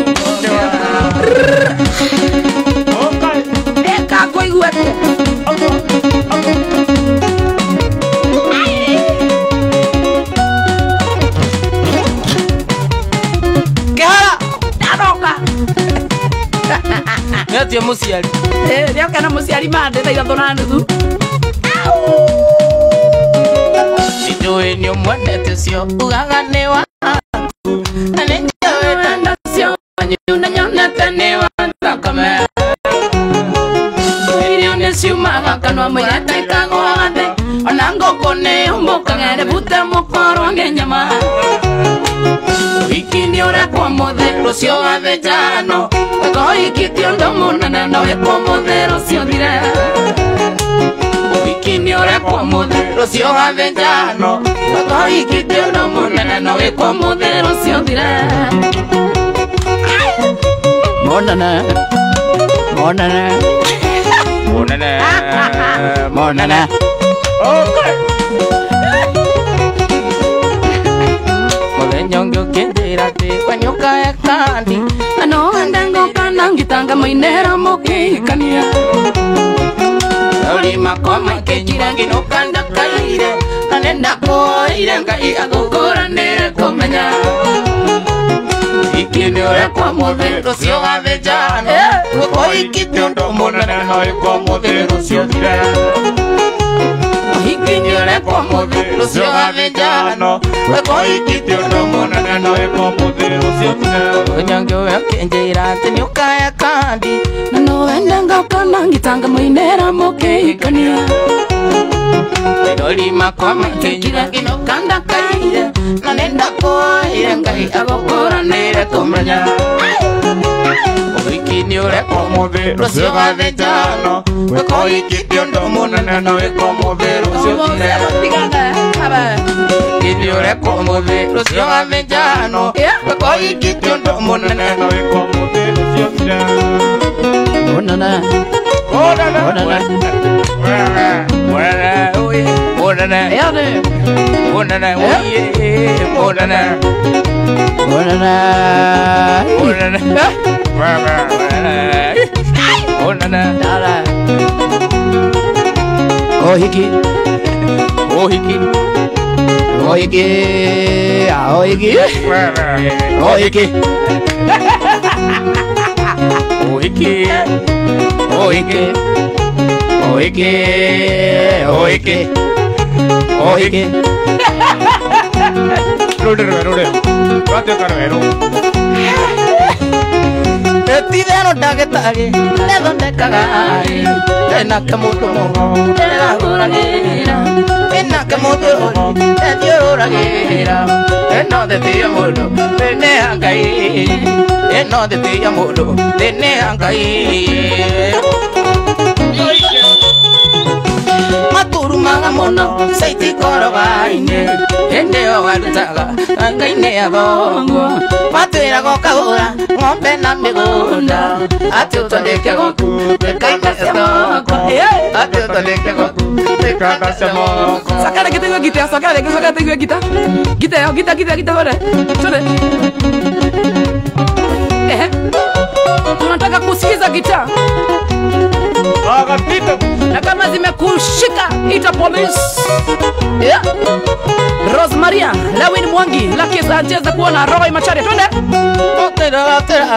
okay eka koiguete Nati ya musiali eh ndio kana musiali mande thaitha thona nuthu Sijoe ni mwendete sio ugagane wa Ane njoe tanda sio Nyuna nyona tane wa Takame Irione siumaga kanwa mwirete kagwade Onango kone umboka ngere bute mokoro ngenyama Ikini ora kwa modelo sio avejano Weko ikiti ondo munana na weko modelo sio dire Ikini ora kwa modelo sio avejano Weko ikiti ondo munana na weko modelo sio dire monana monana Monana monana Okay Nyongyo kendirate kwanyoka ya kandi ano ndango kana ngitanga mainera mokikania Oli makoma kejira ngino kanda kaire Kanenda koire ngai agokora nere komenya Ikini ore kwa modelo sio avejano Weko ikiti ondo monana na weko modelo sio dire Ikini ore kwa modelo sio avejano Weko ikiti ondo monana na weko modelo sio dire Nyongyo ya kenjira tenyuka ya kandi ano ndango kana ngitanga mainera mokikania Oli makoma kejira ngino kanda kaire Kanenda koire ngai agokora nere komenya Ikini ore kwa modelo sio avejano Weko ikiti ondo monana na weko modelo sio dire tigana aba Ikini ore kwa modelo sio avejano Weko ikiti ondo monana na weko modelo sio dire monana Monana Monana oye Monana yane Monana oye Monana monana Monana Monana dala ohiki Ohiki ohiki ohiki ohiki Ohiki Ohiki ohiki ohiki ohiki Rude, rude, rude. Rate carvero. Etidero dagetari Nedo dekagari Ena kemudo Ena uragira Ena kemudo Ena uragira Eno de ti amudo Dene angai Eno de ti amudo Dene angai Maturu manga mono Seiti koro vaine Ende o walutaga Angaine ya bongo Matuira go kahura Ngombe na migunda Ati utondeke goku Bekanda se moko Ati utondeke goku Bekanda se moko sakara kita gua kita sakara kita sakara gua kita kita ya kita kita kita bora sore eh tunataka kusikiza gitaa Agatito. na kama zimekushika ita police yeah. Rosemaria Lawin Mwangi Lucky Sanchez kuona Roy Machare twende Otera otera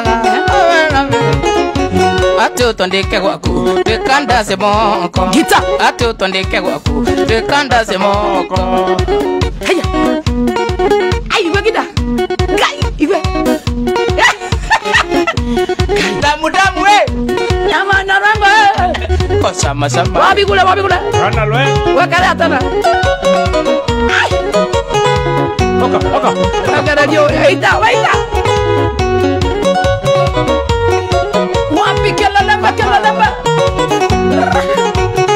Ati utondeke gwaku Bekanda se moko Gita Ati utondeke gwaku Bekanda se moko Haya Ai iwe gita Gai iwe Damu damu we Nyama na rambo Kosama sama Wabi kule wabi kule Rana lue. Wakale atana Oka, oka. Wakale dio Eita waita Wapi kela lamba kela lamba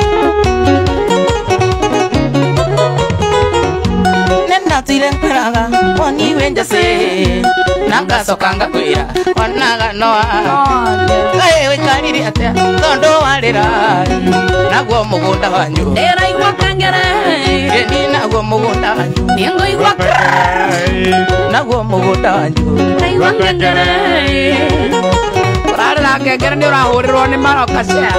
Nenda tire peraga njase nangacoka ngakwira onaga noa we kariri atia tondo warira naguo mugunda wanyu ndera igwa kangere ni naguo mugunda wanyu niengo igwa naguo mugunda wanyu igwa kangere rara kangere ni urahurirwo ni maroka cia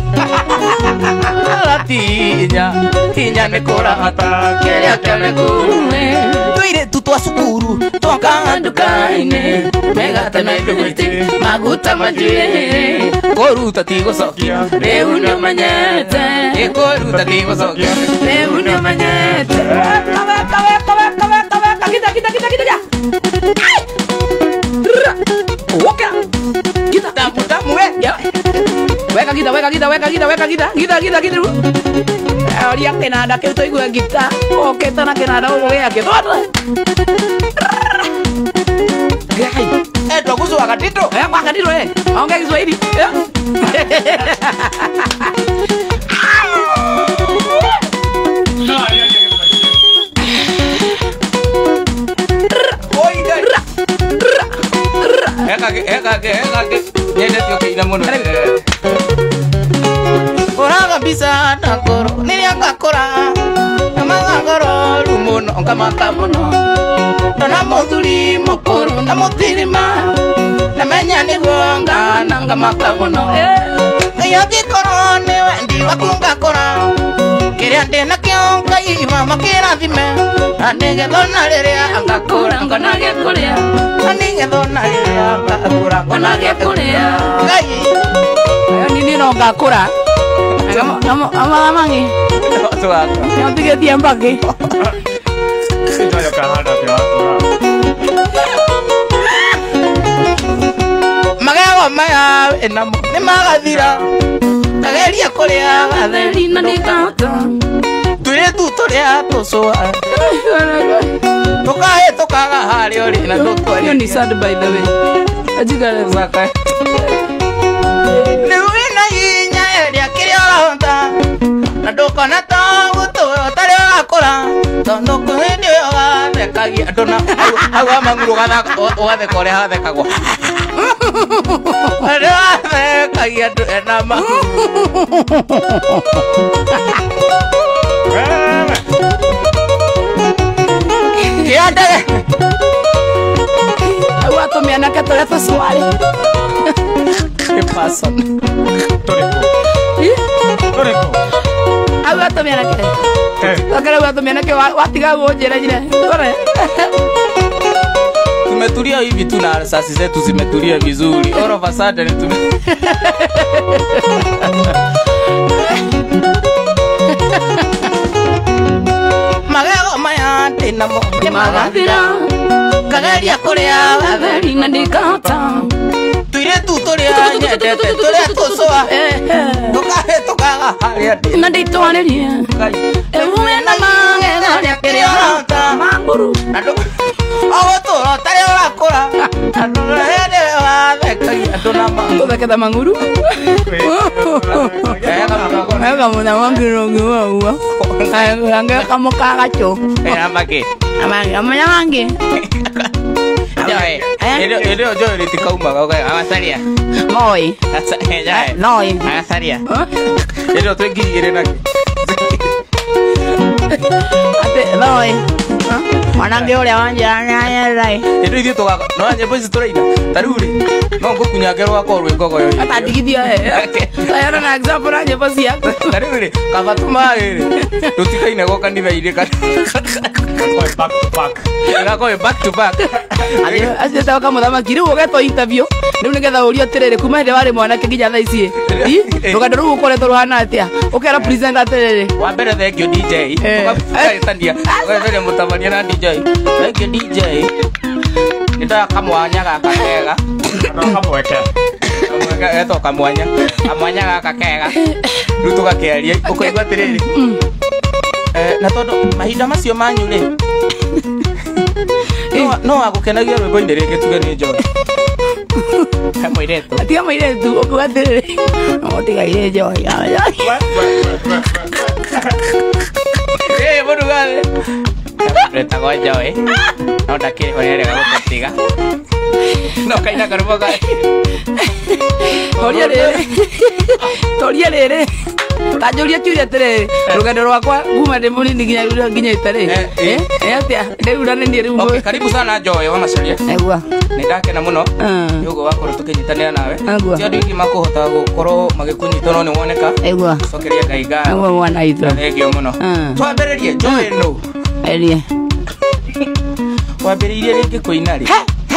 tinya tinya ni kurata kiria kene kume tuire tutwa sukuru toka ndukaine megate na nduguti maguta majire koruta tigocokia riu ni manyete koruta tigocokia riu ni manyete kawe kawe kawe kawe kawe kita kita kita kita ja oka kita tamu tamu we ya weka kita weka kita weka kita weka kita kita kita kita oria kenada ke to igua kita o ke tana kenada o we ake todo gai eh to kuzo akatito eh kwa katito eh aongea Kiswahili eka eka eka nende tio kina muno ora kabisa nakoro niria ngakora amagangoro rumuno ngamaka muno na muthuri mukuru na mutirima na menya ni gonga na ngamaka muno yo gikoro ni wendi wakunga kora kiria ndina kio ngai mama kirathime anige thona riria ngakora ngona gikuria anige thona riria ngakora ngona gikuria ngai ayo nini no ngakora ama ama mangi to wako yo tige tiembake Sitayo kahana pia magego maya enamo ni magathira kageria kuria gatheri na nikata tuire tu turia tucua tukahe tukaga hari ori na tukori yo ni sad by the way ajigare zaka ni wina inya eria kiria ronda na ndukona ta gutu tari wakura tondo kuhindi yo gathekagia andu na agwa manguru gathaka ugatheka uria hathekagwo aria hathekagia andu ena manguru kiandege agwa tumiana ke tore tucwari person Toreko. Toreko. agwa tumiana ke akara agwa tumiana ke watiga gonjera jire tore tumetulia hivi tu na risasi zetu zimetulia vizuri. All of a sudden tume magego maya tena mo magathira kagaria kuria gatheri na ndikata tuire tu turia nyendete turia tucua tukahe tukaga haria ndi na nditwaririe ewe na magega ria kiria manguru andu aho turo tari urakura andu rede wathekagia andu na ma utheketha manguru ega muna manguru ngwa anga kamuka gacho era maki amangi amanya mangi Joy, ele ele Joy ele tikaumaga okay amasaria moi Joy noi amasaria ele twengirire naki ate noi mwanange uria wanjanya rai ele ithu tugaga no nyembo ici turaina taruri no ngukunyagerwa ko rwingogo yo atatigithia eh tayara na example na nyembo cia taruri kabatuma iri tutikaine go kanitha ire ka Back to back. ngako back to back acio tawa kamuthamaki riu ugetwo interview riu nigetha urio atiriri kuma hindi wari mwanake nginya thaa ici rugendo ruu ukoretwo ruhana atia ukera present atiriri wa mbere thank you D J ukaitania ukaitania mutamania na D J thank you D J nita kamwanya gaka kega Kamweke. eto kamwanya kamwanya gaka kega riu tugakearia ukaigua atiriri eh na tondu mahinda macio manyu ri no no agukenagia rwimbo inde rĩngĩ tuge nĩ Joy kamwĩretu atiga mairetu ukuga atiriri utigaire Joy eh mũndũ gare Retago Joy. No ndakiri hore rega gutatiga. No kaina karumoga. Toria rere. Toria rere. Tajuria kiuria tere. Rugendo rwakwa guma de munini nginya rura nginya itare. Eh? Eh atia. Nderu rane ndi rimbo. Okay, karibu sana Joy wa macaria. Egwa. Nindakena muno. Yugo wakorwo tukinyitanira nawe. Ti andu ingi makuhota gukorwo magikunyita no ni woneka. Egwa. Cokeria Ngai nga. Egwa mwana itu. Thengio muno. Twambiririe Joy no. Erie. Wambiririe ringi kuina ri.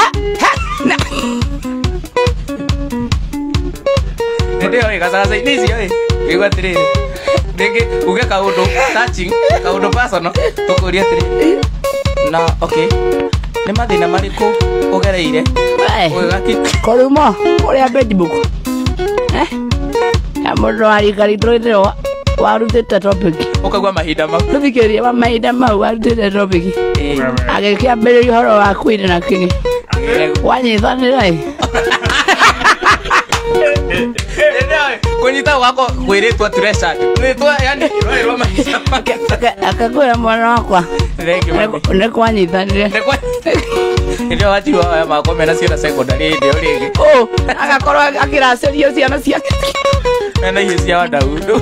Ndio ega sasa inizi oi. Igwa tiri. Ringi uge kaundu touching, kaundu personal. Tukuria tiri. Na okay. Ni mathina mariku ugereire? Ugaki korumo uria Facebook. Eh? Ya mundu ari kari troitero warutite topic. Ukagwa mahinda mau. Tubikiria wa mahinda mau warutite topic. Eh. Agekia mbere horo wa kwire na kingi. Wanyithanira ĩ. Kunyita wako kwiritwa treasure. Nitwa yani rwa maisha make. Akakwira mwana wakwa. Ne kwanyithanire. Ndio wati wa makomena ciana secondary ndio ringi. Oh, agakorwo akiracerio ciana ciake. Na hiyo cia wadaudu.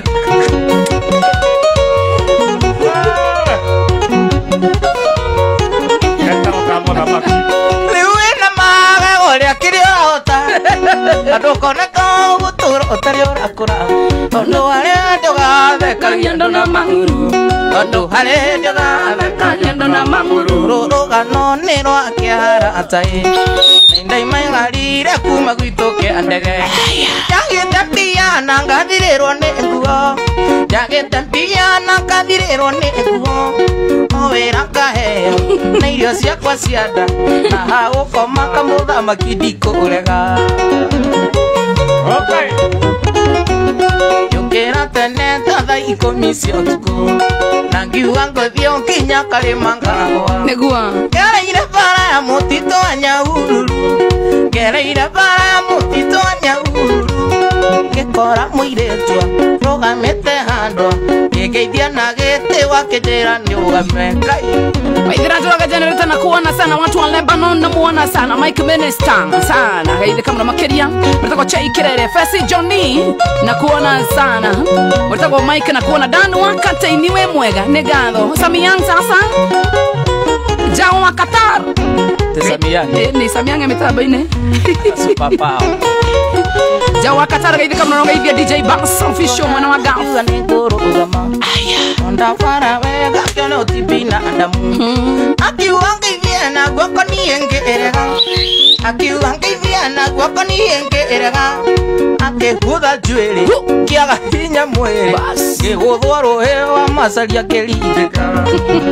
Ando koneka uturo otario akura ondo hare ndoga thekariendo na manguru ondo hare ndoga thekariendo na manguru roga no ni rwa kiara atai ndai mai garire kuma gwitoke andege yagite pia na ngathirirwo ni nguo yagite pia na ngathirirwo ni nguo owera kahe na irio ciakwa cianda na ha gukoma kamuthamaki ndikurega. Okay. Yongera tene tada ikumi cia utuku na ngiuga ngothio nginya karima ngagwa nigua gereire bara ya mutito wa Nyahururu gereire bara ya mutito wa Nyahururu ngikora muiretwa rugamite handwa ngigeithia na giti wakijira ni ugame Ngai maithira turoga generator na kuona sana watu wa Lebanon na muona sana Mike Minister sana haide kama makeria mtako chai kirere Fesi Johnny na kuona sana mtako Mike na kuona Dan wakati niwe mwega negatho Samian sasa Jao wa Qatar Samian eh ni Samian mitabaine papa Jao wa Qatar haide kama ronga hivi D J Bass official mwana wa Gaza ni goro ugama aya onda fara wega kyo otibina adamu akiwanga iviana gwako ni engerega akiwanga iviana gwako ni engerega akegutha njuiri kiaga hinya mwiri ngiguthwo ruhi wa macaria kirindika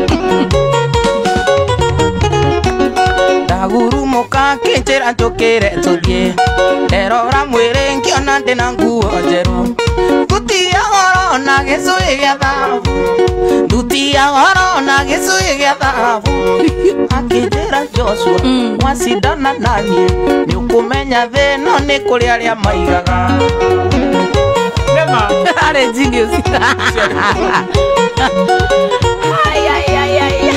ndagurumuka kinjira njukire tuthie nderora mwiri ngiona ndina nguo njeru Dutia horo na gicui gia thahabu Dutia horo na gicui gia thahabu Akijira Joshua Wasindana nanie Ni ukumenya thino ni kuri aria maigaga Nema Are jingi usi Ay ay ay ay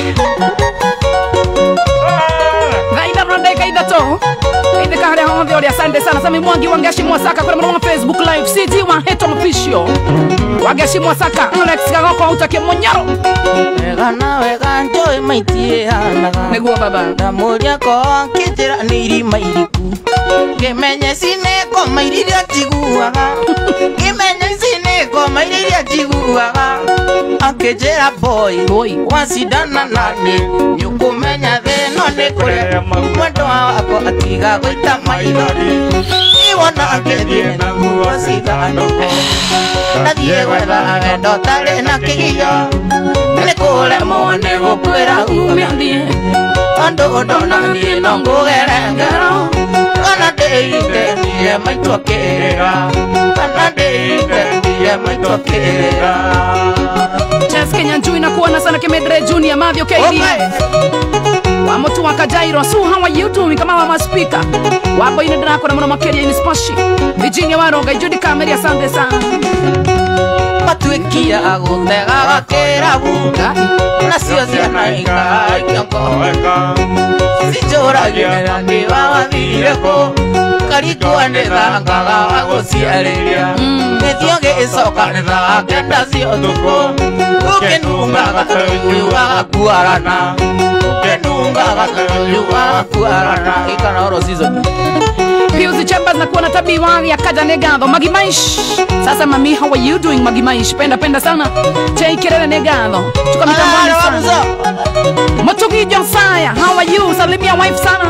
Gaida bronde gaida to Gaida kahare honde ori asante sana Sami Mwangi Wangashi Mwasaka Kwa mwana Facebook live C D wa Heton Official Wangashi Mwasaka Alex Gagoko utake Monyaro Wega na wega njoi maitie hanaga Negua baba Damuria ko kitira niri mairiku Kimenye sineko mairiria tiguaga Kimenye sineko mairiria tiguaga Akejera boy Boy Wasindana nani Nyukumenya thino ni kuri Mwendo wako atiga gwita maithori Iwona akethie na nguo cigano Nathie gwetha agendo tari na kigio Ni kuremwo ni gukwira umithie Andu ndona thie no ngugere ngero Kana ndiite thie maitu akirira Kana ndiite thie maitu akirira Chess Kenya Njui na kuona sana Kimedre Junior Mavio K D Wa mutu wa Kajairo Su hawa YouTube kama wa maspika Wako ine drako na mwana makeria ini spashi Virginia Waronga Judy Kameri asante sana matuĩkia gũtegaga kĩrabu nacio ciana ikaikĩongoeka cinjũragĩra nĩ wawathire kũ karikua nĩ thangaga wa gũciarĩria gĩthio gĩcoka nĩ thaa kenda cia ũtukũ ũkĩnungaga tũiu wagakuarana ũkĩnungaga tũiu wagakuarana ikanoro season Piuzi Chambers na kuona tabii wangi ya kaja negado Magimaish. Sasa mami, how are you doing Magimaish? Penda penda sana Chei kirele negado Tuka mitambani sana Motugi Josiah, how are you? Salimia wife sana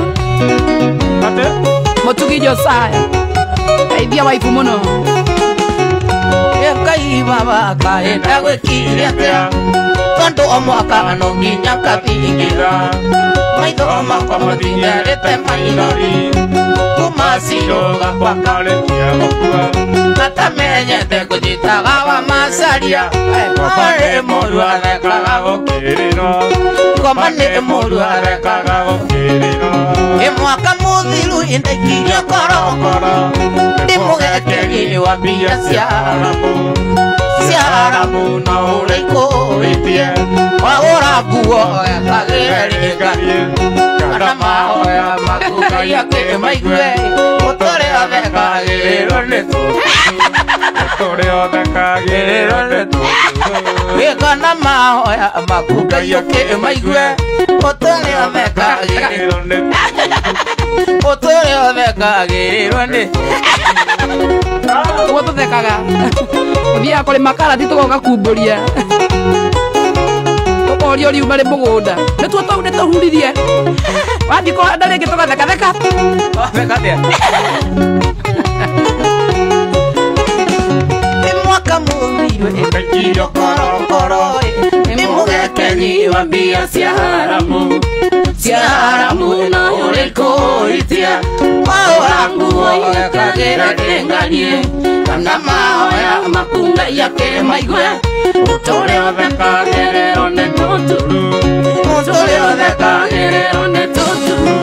Motugi Josiah Kaibia wife mono Kai baba kai dawe kiriatea Tondo omwaka anonginya katingira Maitho omakwa matingerete mainori Kumasiroga kwa kalekia gokua Natamenyete kujitaga wa masaria Komane moru arekaga gokirino Komane moru arekaga gokirino Emwaka muthiru indaikirio korokoro Ndimugekeri wa mbia cia arabu cia arabu na ũrĩkũrĩtie wagũra nguo ekagĩrĩrĩkarie kana mahoya makugaia kĩmaigue mũtũrĩ othe kagĩrĩrwo nĩ mũtũrĩ othe kagĩrĩrwo nĩ kana mahoya makugaia kĩmaigue mũtũrĩ othe kagĩrĩrwo nĩ mũtũrĩ othe kagĩrĩrwo nĩ Woto thekaga Uthia kole makara ti tugoka kumburia Tukorio riu mari mugunda Nituo tau nituhuririe Wathi kuhanda ringi tugatheka theka Theka thia Imwaka muthiru indaikirio korokoro Nimugekeri wa mbia cia haramu cia haramu na ũrĩkũrĩtia wagũra nguo ekagĩrĩrĩkarie kana mahoya makungaia kĩmaigue mũtũrĩ othe kagĩrĩrwo nĩ tũturu mũtũrĩ othe kagĩrĩrwo nĩ tũturu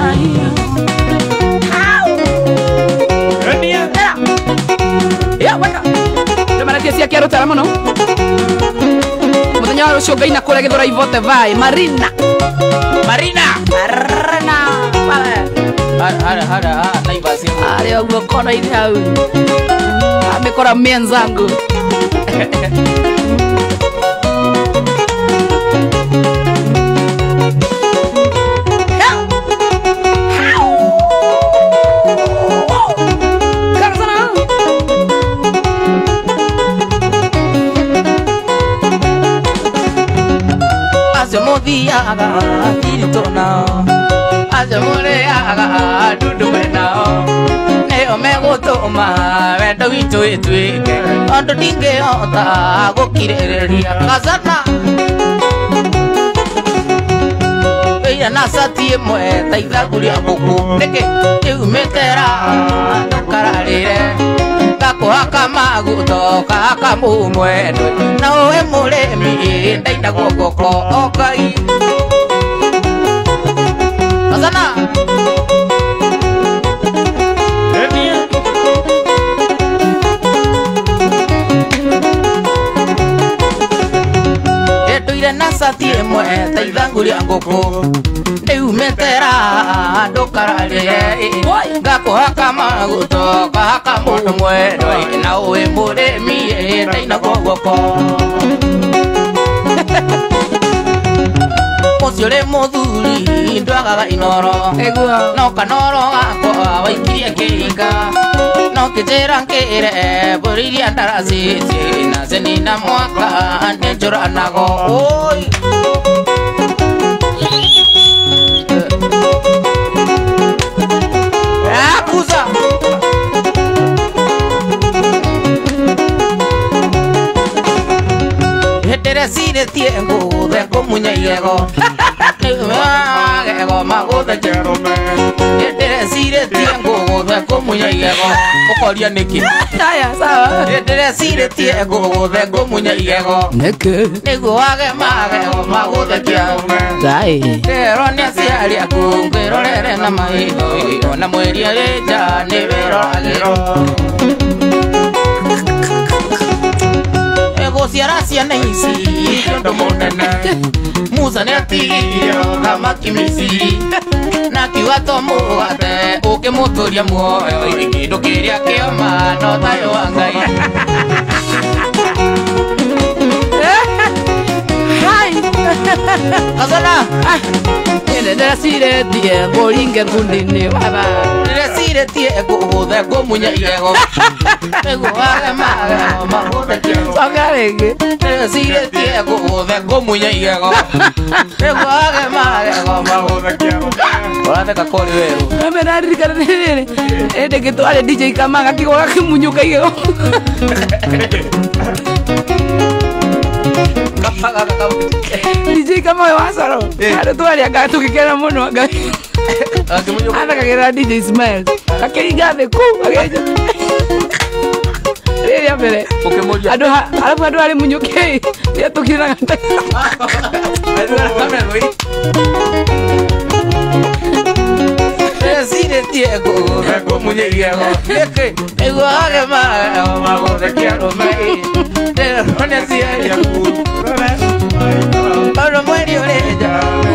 Ya weka Ndemaratia cia kĩaro tara mũno Mũthenya wa rũciũ Ngai na kũrĩa Gĩthũrai vote vai Marina Marina Marina Hara hara hara Naivasi Arĩa ũguo kona-inĩ hau Amekora menzangu Muthiaga tiritona acio mũrĩaga ndundume nao nĩo megũtũma wendo witũ ĩtuĩke tondũ ndingĩhota gũkirĩrĩria Kazana wĩira na cati ĩmwe ta ithagu rĩa ngũkũ nĩkĩ ĩumĩtera ndũkararĩre gakũhaka maguto kahaka mũmwendwe na ũwe mũrĩmi ndainagwo ngoko o Ngai Kazana Ndũire na cati ĩmwe ta ithagu rĩa ngũkũ ĩumĩtera ndũkararĩre gakũhaka maguto kahaka mũmwendwe na ũwe mũrĩmi ndainagwo ngoko Mũcio rĩ mũthuri ndwagaga inoro no kanoro gakwa waikirie kĩhinga no kĩnjĩra nkĩre mbũri iria ndaracĩtie na cenina mwaka nĩ njũranago oi Akuza Ndĩrecirĩtie ngũgũthe ngũmunya igego Gego magũthe njerũme Ndĩrecirĩtie ngũgũthe ngũmunya igego Ũkoria nĩkĩ Aya sawa Ndĩrecirĩtie ngũgũthe ngũmunya igego Nĩkĩ Nĩguo wage magego magũthe kĩarũme Gai Ndero nĩ aciari aku ngwĩrorere na maitho Ona mweri arĩ nja nĩ wĩroragĩro guciara ciana ici ndo munene Musa netigirio thamaki mĩci na kiuga to mũgate ũkĩmũtũria muoyo kĩndũ kĩrĩa kĩoma no thayũ wa Ngai. Kazana ndĩreciretie ngũringe ngundi-inĩ baba ndĩreciretie ngũgũthe ngũmunye igego nĩguo wage magego magũthe kĩero coka rĩngĩ ndĩreciretie ngũgũthe ngũmunye igego nĩguo wage magego magũthe kĩero ũratheka kũrĩ werũ amenaririkana nĩ rĩrĩ ĩndĩ gĩtwarĩ D J Kamaga kĩgwa gakĩmunyũka igego D J Kamaga wa Soro arĩ twarĩanga tũgĩkena mũno Ngai athakagĩrĩra D J Ismail akĩringa thĩ kũu agĩnja rĩrĩa mbere andũ arabu andũ arĩ munyũke rĩrĩa tũkĩraga ndĩreciretie ngũgũthe ngũmunye igego nĩguo wage magego magũthe kĩero ndĩrona ciaku ono mweri ũrĩnja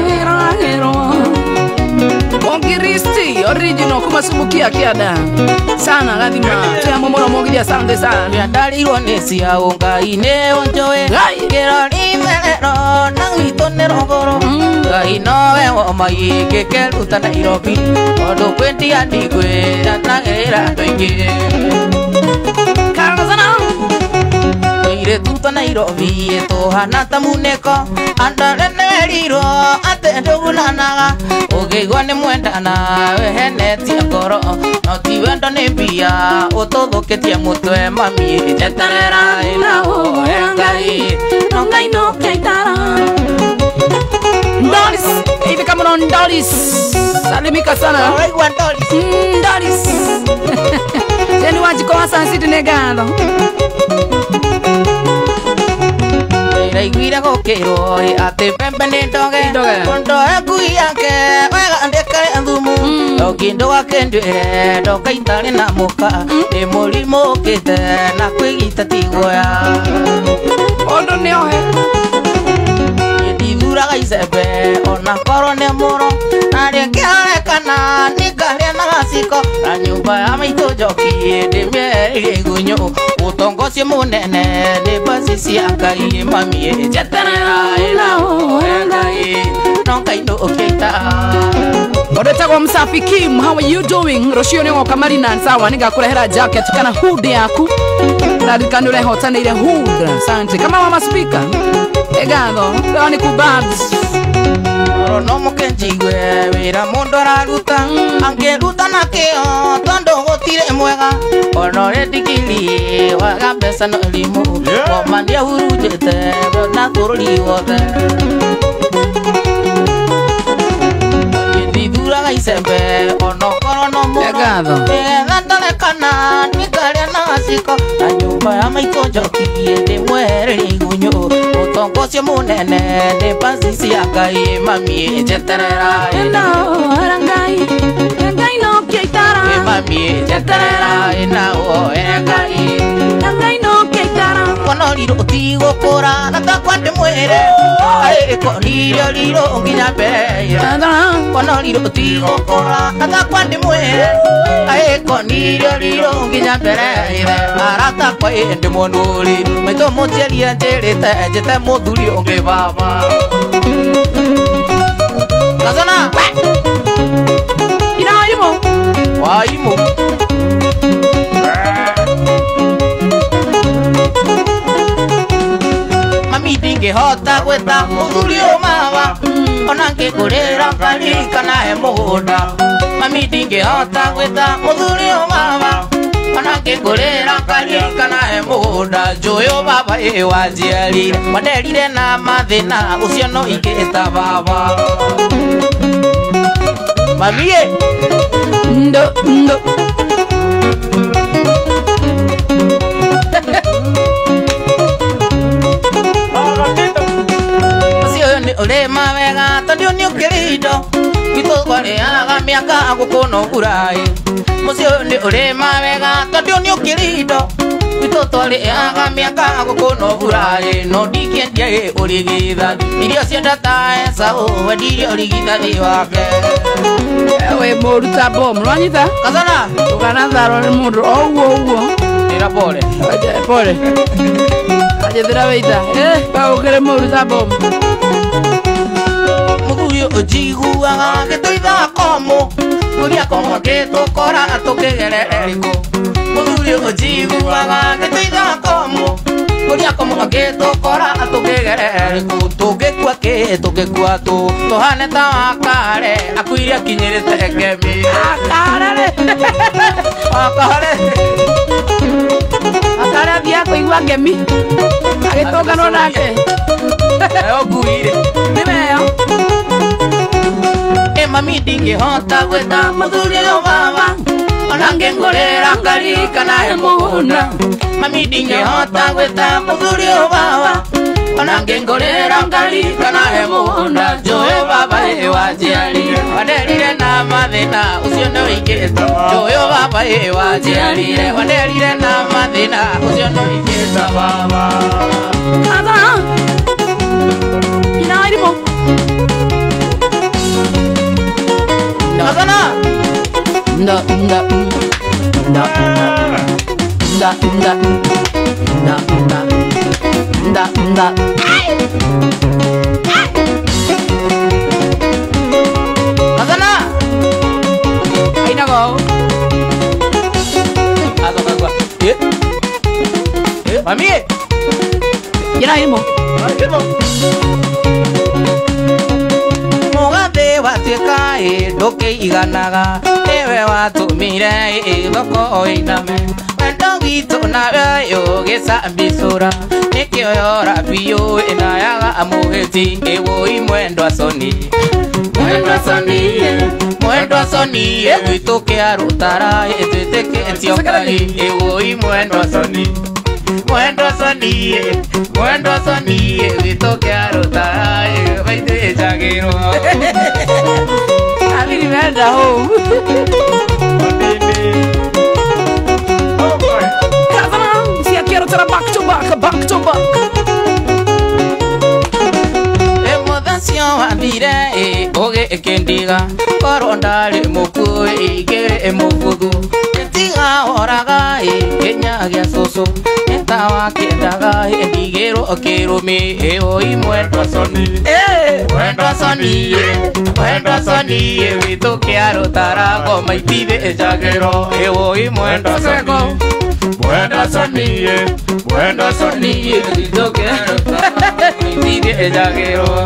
Mongiristi original kuma sumukia kiada sana gathima tuyamo mũno Mongiri asante sana nĩandarirwo nĩ ciaũ Ngai nĩ ũnjũĩ kĩrori merero na gwitũ nĩ rũgũrũ Ngai nowe womaĩ ngĩkeruta Nairobi tondũ kwĩndia ndigwĩra nagĩrĩra andũ aingĩ Karazana Ire tuta Nairobi tũhana ta munĩko andũ arĩa nĩmerirwo atĩ ndũgunanaga ũkĩigua nĩ mwendana wehenetie ngoro no ti wendo nĩ mbia ũtũthũkĩtie mũtwe mami njeterera ĩnaũoya Ngai no Ngai no kĩaitara Doris hivi kama no Doris salimika sana waigua Doris Doris Jeni Wanjiko wa Sun City negando Iraiguire gũkĩrwo atĩ Pembe nĩ ndoge ndoe ngui yake wega ndĩkare thumu o kĩndũ gakĩndwĩre ndoka itarĩ na mũka nĩ mũrimũ ũkĩte na kwĩgita ti guoya ũndũ nĩohe ndithuraga icembe ona korwo nĩ mũro na rĩngĩarekana nĩngarĩa na gaciko na nyũmba ya maitũ njoki ndĩmĩereire igunyũ ũtongocio mũnene nĩ mbaci cia Ngai mami njeterera ĩnaũoya Ngai no Ngai ndũkĩita Odetagwa Msafi Kim, how are you doing? Roshio nĩgoka Kamarina sawa nĩngakũrehera jacket kana hood yaku ndarikana ũrehotanĩire hood asante kama mama speaker egatho leo nĩ kubabs no mũkĩnjigwe wĩra mũndũ araruta angĩruta na kĩo tondũ gũtirĩ mwega ona ũrĩ ndigiri waga mbeca no rimũ ngoma nĩahurunjĩte na bũrũri wothe ndithuraga icembe ona okorwo no mũro nĩgetha ndarekana nĩngarĩa na gaciko na nyũmba ya maitũ njoki ndĩmwehereire igunyũ ũtongocio mũnene nĩ mbaci cia Ngai mami njeterera ĩnaũoya Ngai Ngai no kĩaitara mami njeterera ĩnaũoya Ngai Ngai no kĩaitara kono riro ũtigũkũra na takwa ndĩmwĩre arĩko riro riro nginya mbere kono riro ũtigũkũra na takwa ndĩmwĩre arĩko riro riro nginya mbere arata kwa ĩndĩ mũnũri maitũ mũtierie njĩrĩte njĩte mũthuri ũngĩ baba Kazana iraimo waimũ mami ndingĩhota gwĩta mũthuri ũmawa ona ngĩkũrĩra ngari kana he mũgũnda mami ndingĩhota gwĩta mũthuri ũmawa ona ngĩkũrĩra ngari kana he mũgũnda njũĩ baba ĩ wanjiarire wanderire na mathĩna ũcio no ingĩta baba mami ĩ ndo ndo ule mawega tondio ni ukirido Kito kwale aga miaka agukono urai Musio ni ule mawega tondio ni ukirido Ito tole aga miaka gukono burai no dikendia e origida irio sienda tae sao wadi origida di wake we moruta bom rwanyita kazana tukana tharo ni mundu owo owo ira pole aje pole aje dira weita eh ba ukere moruta bom muguyo ojigu aga ke toida como kuria como ke tokora tokegereriko muguyo ojigu aga ke toida como kuria como ke tokora tokegereriko tokekwa ke tokekwa to tohane ta kare akuiria kinyerete kemi akare akare akare bia kuigwa ngemi agitoka no nake oguire nimeo e mami dinge hota gweta muthuri yo baba onange ngorera ngari kana emuna mami dinge hota gweta muthuri yo baba onange ngorera ngari kana emuna joe baba e wajiari waderire na mathina ucio no ingeta joe baba e wajiari waderire na mathina ucio no ingeta baba ada ina irimo Kazana nda nda nda nda nda nda nda nda Kazana aina go Azo kagwa eh eh mami ina irimo Mugathe watuika e nduki iganaga ewe watumire e thoko iname wendo gitu nawe yo gicambicura nikioyora biu inayaga amuheti ewo imwendwa soni mwendwa soni mwendwa soni egwitu kiarutara etwitĩkĩtio Ngai ewo imwendwa soni mwendwa soni mwendwa soni egwitu kiarutara baitĩjagĩrwo ali nimeenda home Kazana si quiero tra back to back back to back emodacio wambire e oge ekendiga korwo ndarĩ mũkuũ igĩrĩ mũbuthu tiga oraga e kenya gĩa cũcũ nĩtawa kĩendaga ndigĩrwo kĩrũmi ĩyo imwendwa soni mwendwa soni mwendwa soni witũ kĩarũtara ngoma itithĩnjagĩrwo ĩyo imwendwa soni mwendwa soni mwendwa soni witũ kĩarũtara itithĩnjagĩrwo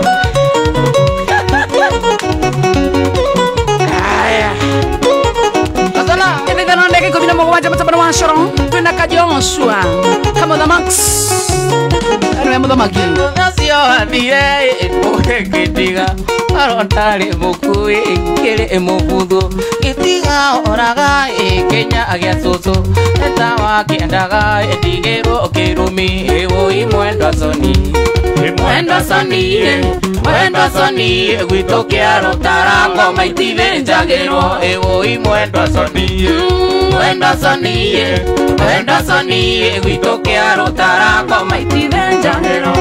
Evitano ndege kumi na moja matabano wa Sharon twina Kajonswa kama the Max Ano mo the Magi Nacio athire ũgĩkĩndiga arondarĩ mũkuĩ kĩrĩ mũbuthu gĩtiga oraga Kenya gĩa cũcũ nĩtawa kĩendaga ndigĩrwo kĩrũmi ĩwo imwendwa soni mwendwa soni mwendwa soni gwitũ kĩarũtara ngoma itithĩnjagĩrwo ĩwo imwendwa soni mwendwa soni mwendwa soni gwitũ kĩarũtara ngoma itithĩnjagĩrwo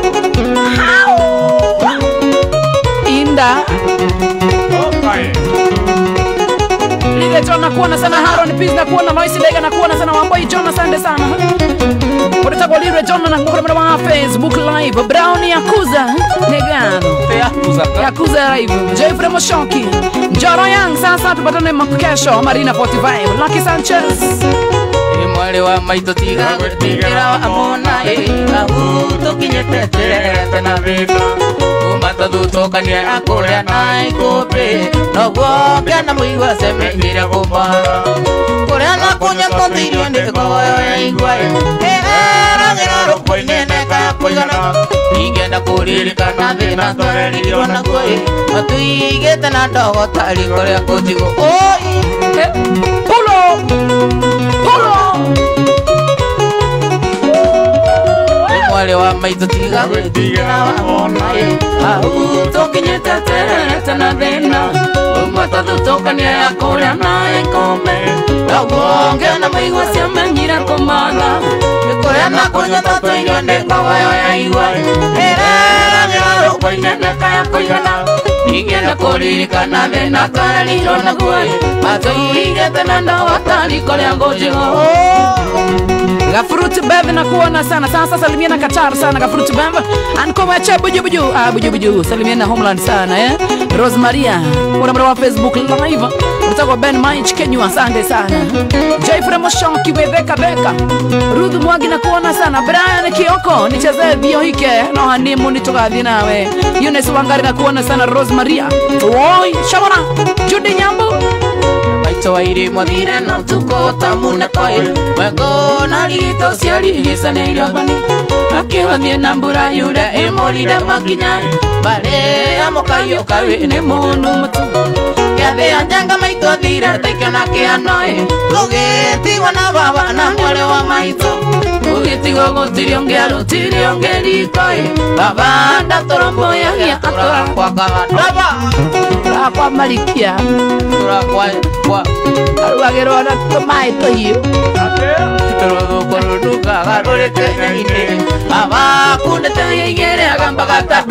Inda Lile John nakuona sana Haron Peace nakuona Moisi Lega nakuona sana Wamboi John asante sana Unataka Lile John na kwa wa Facebook live Brown Yakuza Negano Yakuza Yakuza live Jeffrey Moshoki Njoro Yang sasa tupatane makesho Marina forty-five Lucky Sanchez mwari wa maitũ tiga gwĩtigĩra amona ahu tũkinyĩte na thĩna kuma tũthutũkania kũrĩa na ikũmbĩ noguo ngĩana mũigua cemenyire gũmara kũrĩa na kũnyatũthirio nĩ ngoyo ya igua ĩragĩra rũkũ-inĩ neka kũigana ingĩenda kũririkana thĩna tũrerirwo naguo matuigĩte na ndogo ta riko rĩa kũnjigũ Pulo Pulo mwari wa maitũ tiga gwĩtigĩra amona ahu tũkinyĩte na thĩna uma tatutokania ya kuria na ikombe Naguonge na maigua cia menyire kumana Nikuria na kunyota tuirio ndikawayo ya igua Irera gero kwa ineneka ya kuigana Ingenda kuririkana thina karirwo naguo Matuigete na ndawa tariko ria ngojigo Gafruit Bev na kuona sana sasa salimia na Qatar sana Gafruit Bev anko wacha buju buju ah buju buju salimia na Homeland sana eh Rose Maria kuna mwa Facebook live utako Ben Mike Kenya asante sana Jeffrey Moshonki webeka beka Ruth Mwagi na kuona sana Brian Kioko nicheze bio hike no hanimu nitogathi nawe Eunice Wangari na kuona sana Rose Maria oi shamona Judy Nyambo Toire mwagire na tuko tamuna koe Mwego na lito siari gisane ilabani Akiwa mie nambura yure emolida makinya Bale ya mokayo kawe ne monu matu Yade anjanga maito dhira taika na kia noe Ugeti wana baba na mwale wa maito Ugeti gogo tiriongearo tirionge koe Baba anda torombo ya ya atora kwa kawa Baba Tura kwa malikia Tura kwa kwa Aruagero na tomae toyo Toro koro nuka garore kenya ine Baba kunde te igere agamba gata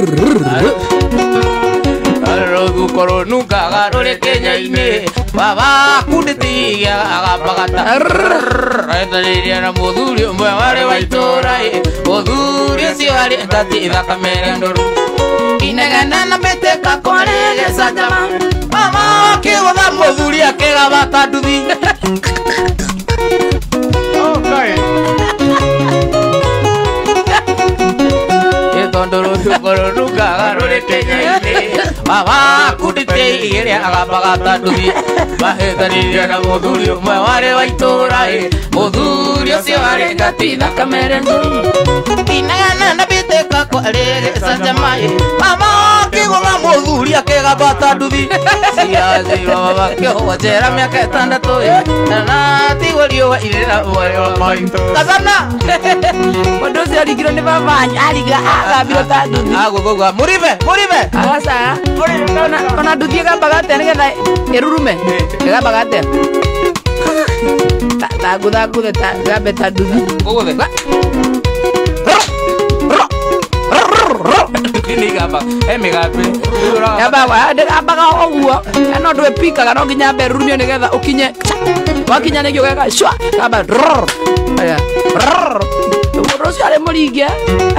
Toro koro nuka garore kenya ine Baba kunde te igere agamba gata Aitaliria na modhurio mwe wale waitora Modhurio si wale tati idhaka mere ndoru Inegana na beteka korege sajama Mama kiwa da modhuria kega bata duthi Okay. Tondoro tukoro nuka garore kenya ine Baba kudite igere agapagata duthi Bahethaniria na modhurio mwe wale waitora Modhurio si wale gati thaka mere ndoru Inegana na beteka korege sajama Mama kiwa da modhuria kega bata duthi Sia ziro baba kyo wajera miaka etandatu Na tigorio wa irera mwere wa maito Kazana Wadozi aligiro ne baba aliga aga biro tadu Ago gogo muribe muribe Asa ona ona duthie gambagate nigetha erurume gambagate ta ta guda guda ta gabe ta duthi gogo de Ni gamba emi gabe ya baba de abaga oguo eno ndwe pika ga no ginya be rurumio nigetha ukinye wakinya ne gyoga shwa aba aya Rosi ale moringia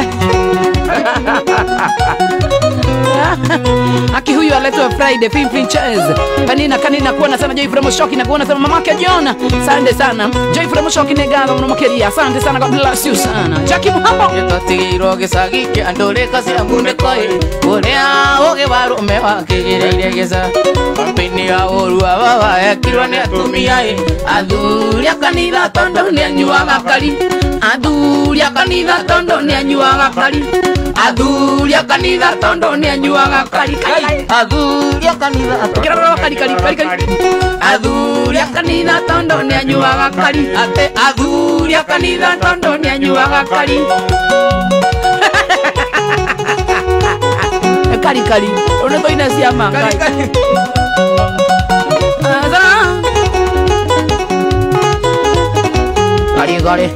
Aki huyu aletwa Friday Fin Fin Chairs Panina kanina kuona sana Joy Fremo Shoki na kuona sana mamake Jona Asante sana Joy Fremo Shoki negava mnamakeria Asante sana God bless you sana Jackie Muhambo Yetotigiro gisagike andole kasi amune koi Urea oge warume wakigireire gisa Pampini ya oru ababa ya kirwa ni atumia Adhuria kanitha tondo ni anyuaga kari Adhuria kanitha tondo ni anyuaga kari Adhuria kanitha tondo ni anyuaga kari kari Adhuria kanitha Kiraro kari kari kari kari Adhuria kanitha tondo ni anyuaga kari Ate adhuria kanitha tondo ni anyuaga kari Kari kari Ono to ina siama Kari kari Azara Kari kari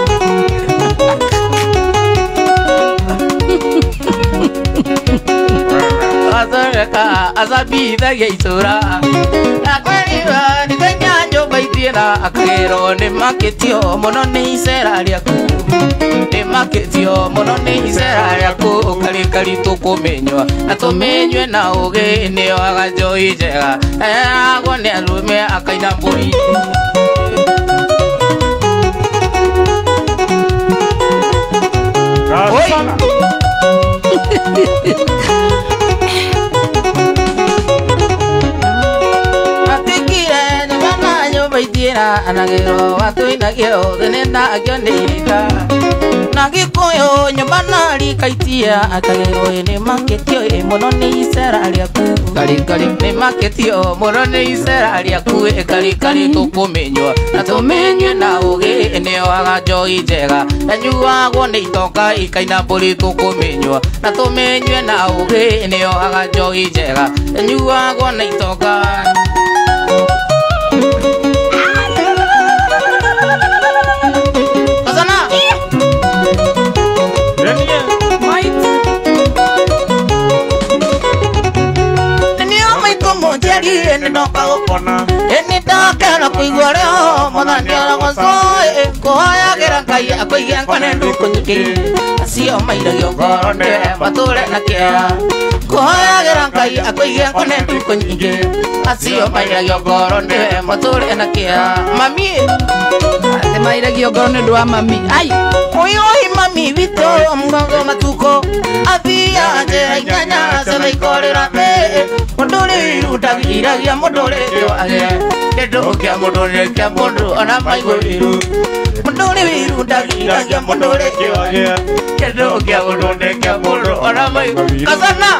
Azareka azabitha geitura Akweriwa nikanyanyo baitira Akero ni maketio mono ni isera riaku Ni maketio mono ni isera riaku Kari kari tukumenywa Na tumenywe na uge ni wagajo ijega Agwa ni alume akaina mburi Kasana. Atikire ni wana nyo baitira Anagero watu inagio Denenda agyo nirita ona gikuyo nyumbana likaitia akageo ni maketio e mono ni isera aliaku kali kali ni maketio mono ni isera aliaku e kali kali tukumenywa na tumenywe na uge ne waga joy jega anyuwa gone itoka ikaina boli tukumenywa na tumenywe na uge ne waga joy jega anyuwa gone itoka eni noka gukona eni ndakena kuigua rĩo mũthani gũcoĩ kũhoyagĩra Ngai akũigue ngone nduku nyingĩ acio mairagio ngoro nĩwe matũũre na kĩeha kũhoyagĩra Ngai akũigue ngone nduku nyingĩ acio mairagio ngoro nĩwe matũũre na kĩeha mami atĩ mairagio ngoro nĩ ũndũ wa mami ai oi oi mami witũ mũgongo matuko athia njĩra inyanya ciathaikorĩra thĩ mũndũ ũrĩ irundagiragia mũndũ ũrĩ kĩwage kĩndũ kĩa mũndũ nĩ kĩa mũndũ ona maigũ iru mũndũ ũrĩ irundagiragia mũndũ ũrĩ kĩwage kĩndũ kĩa mũndũ nĩ kĩa mũndũ ona maigũ kasana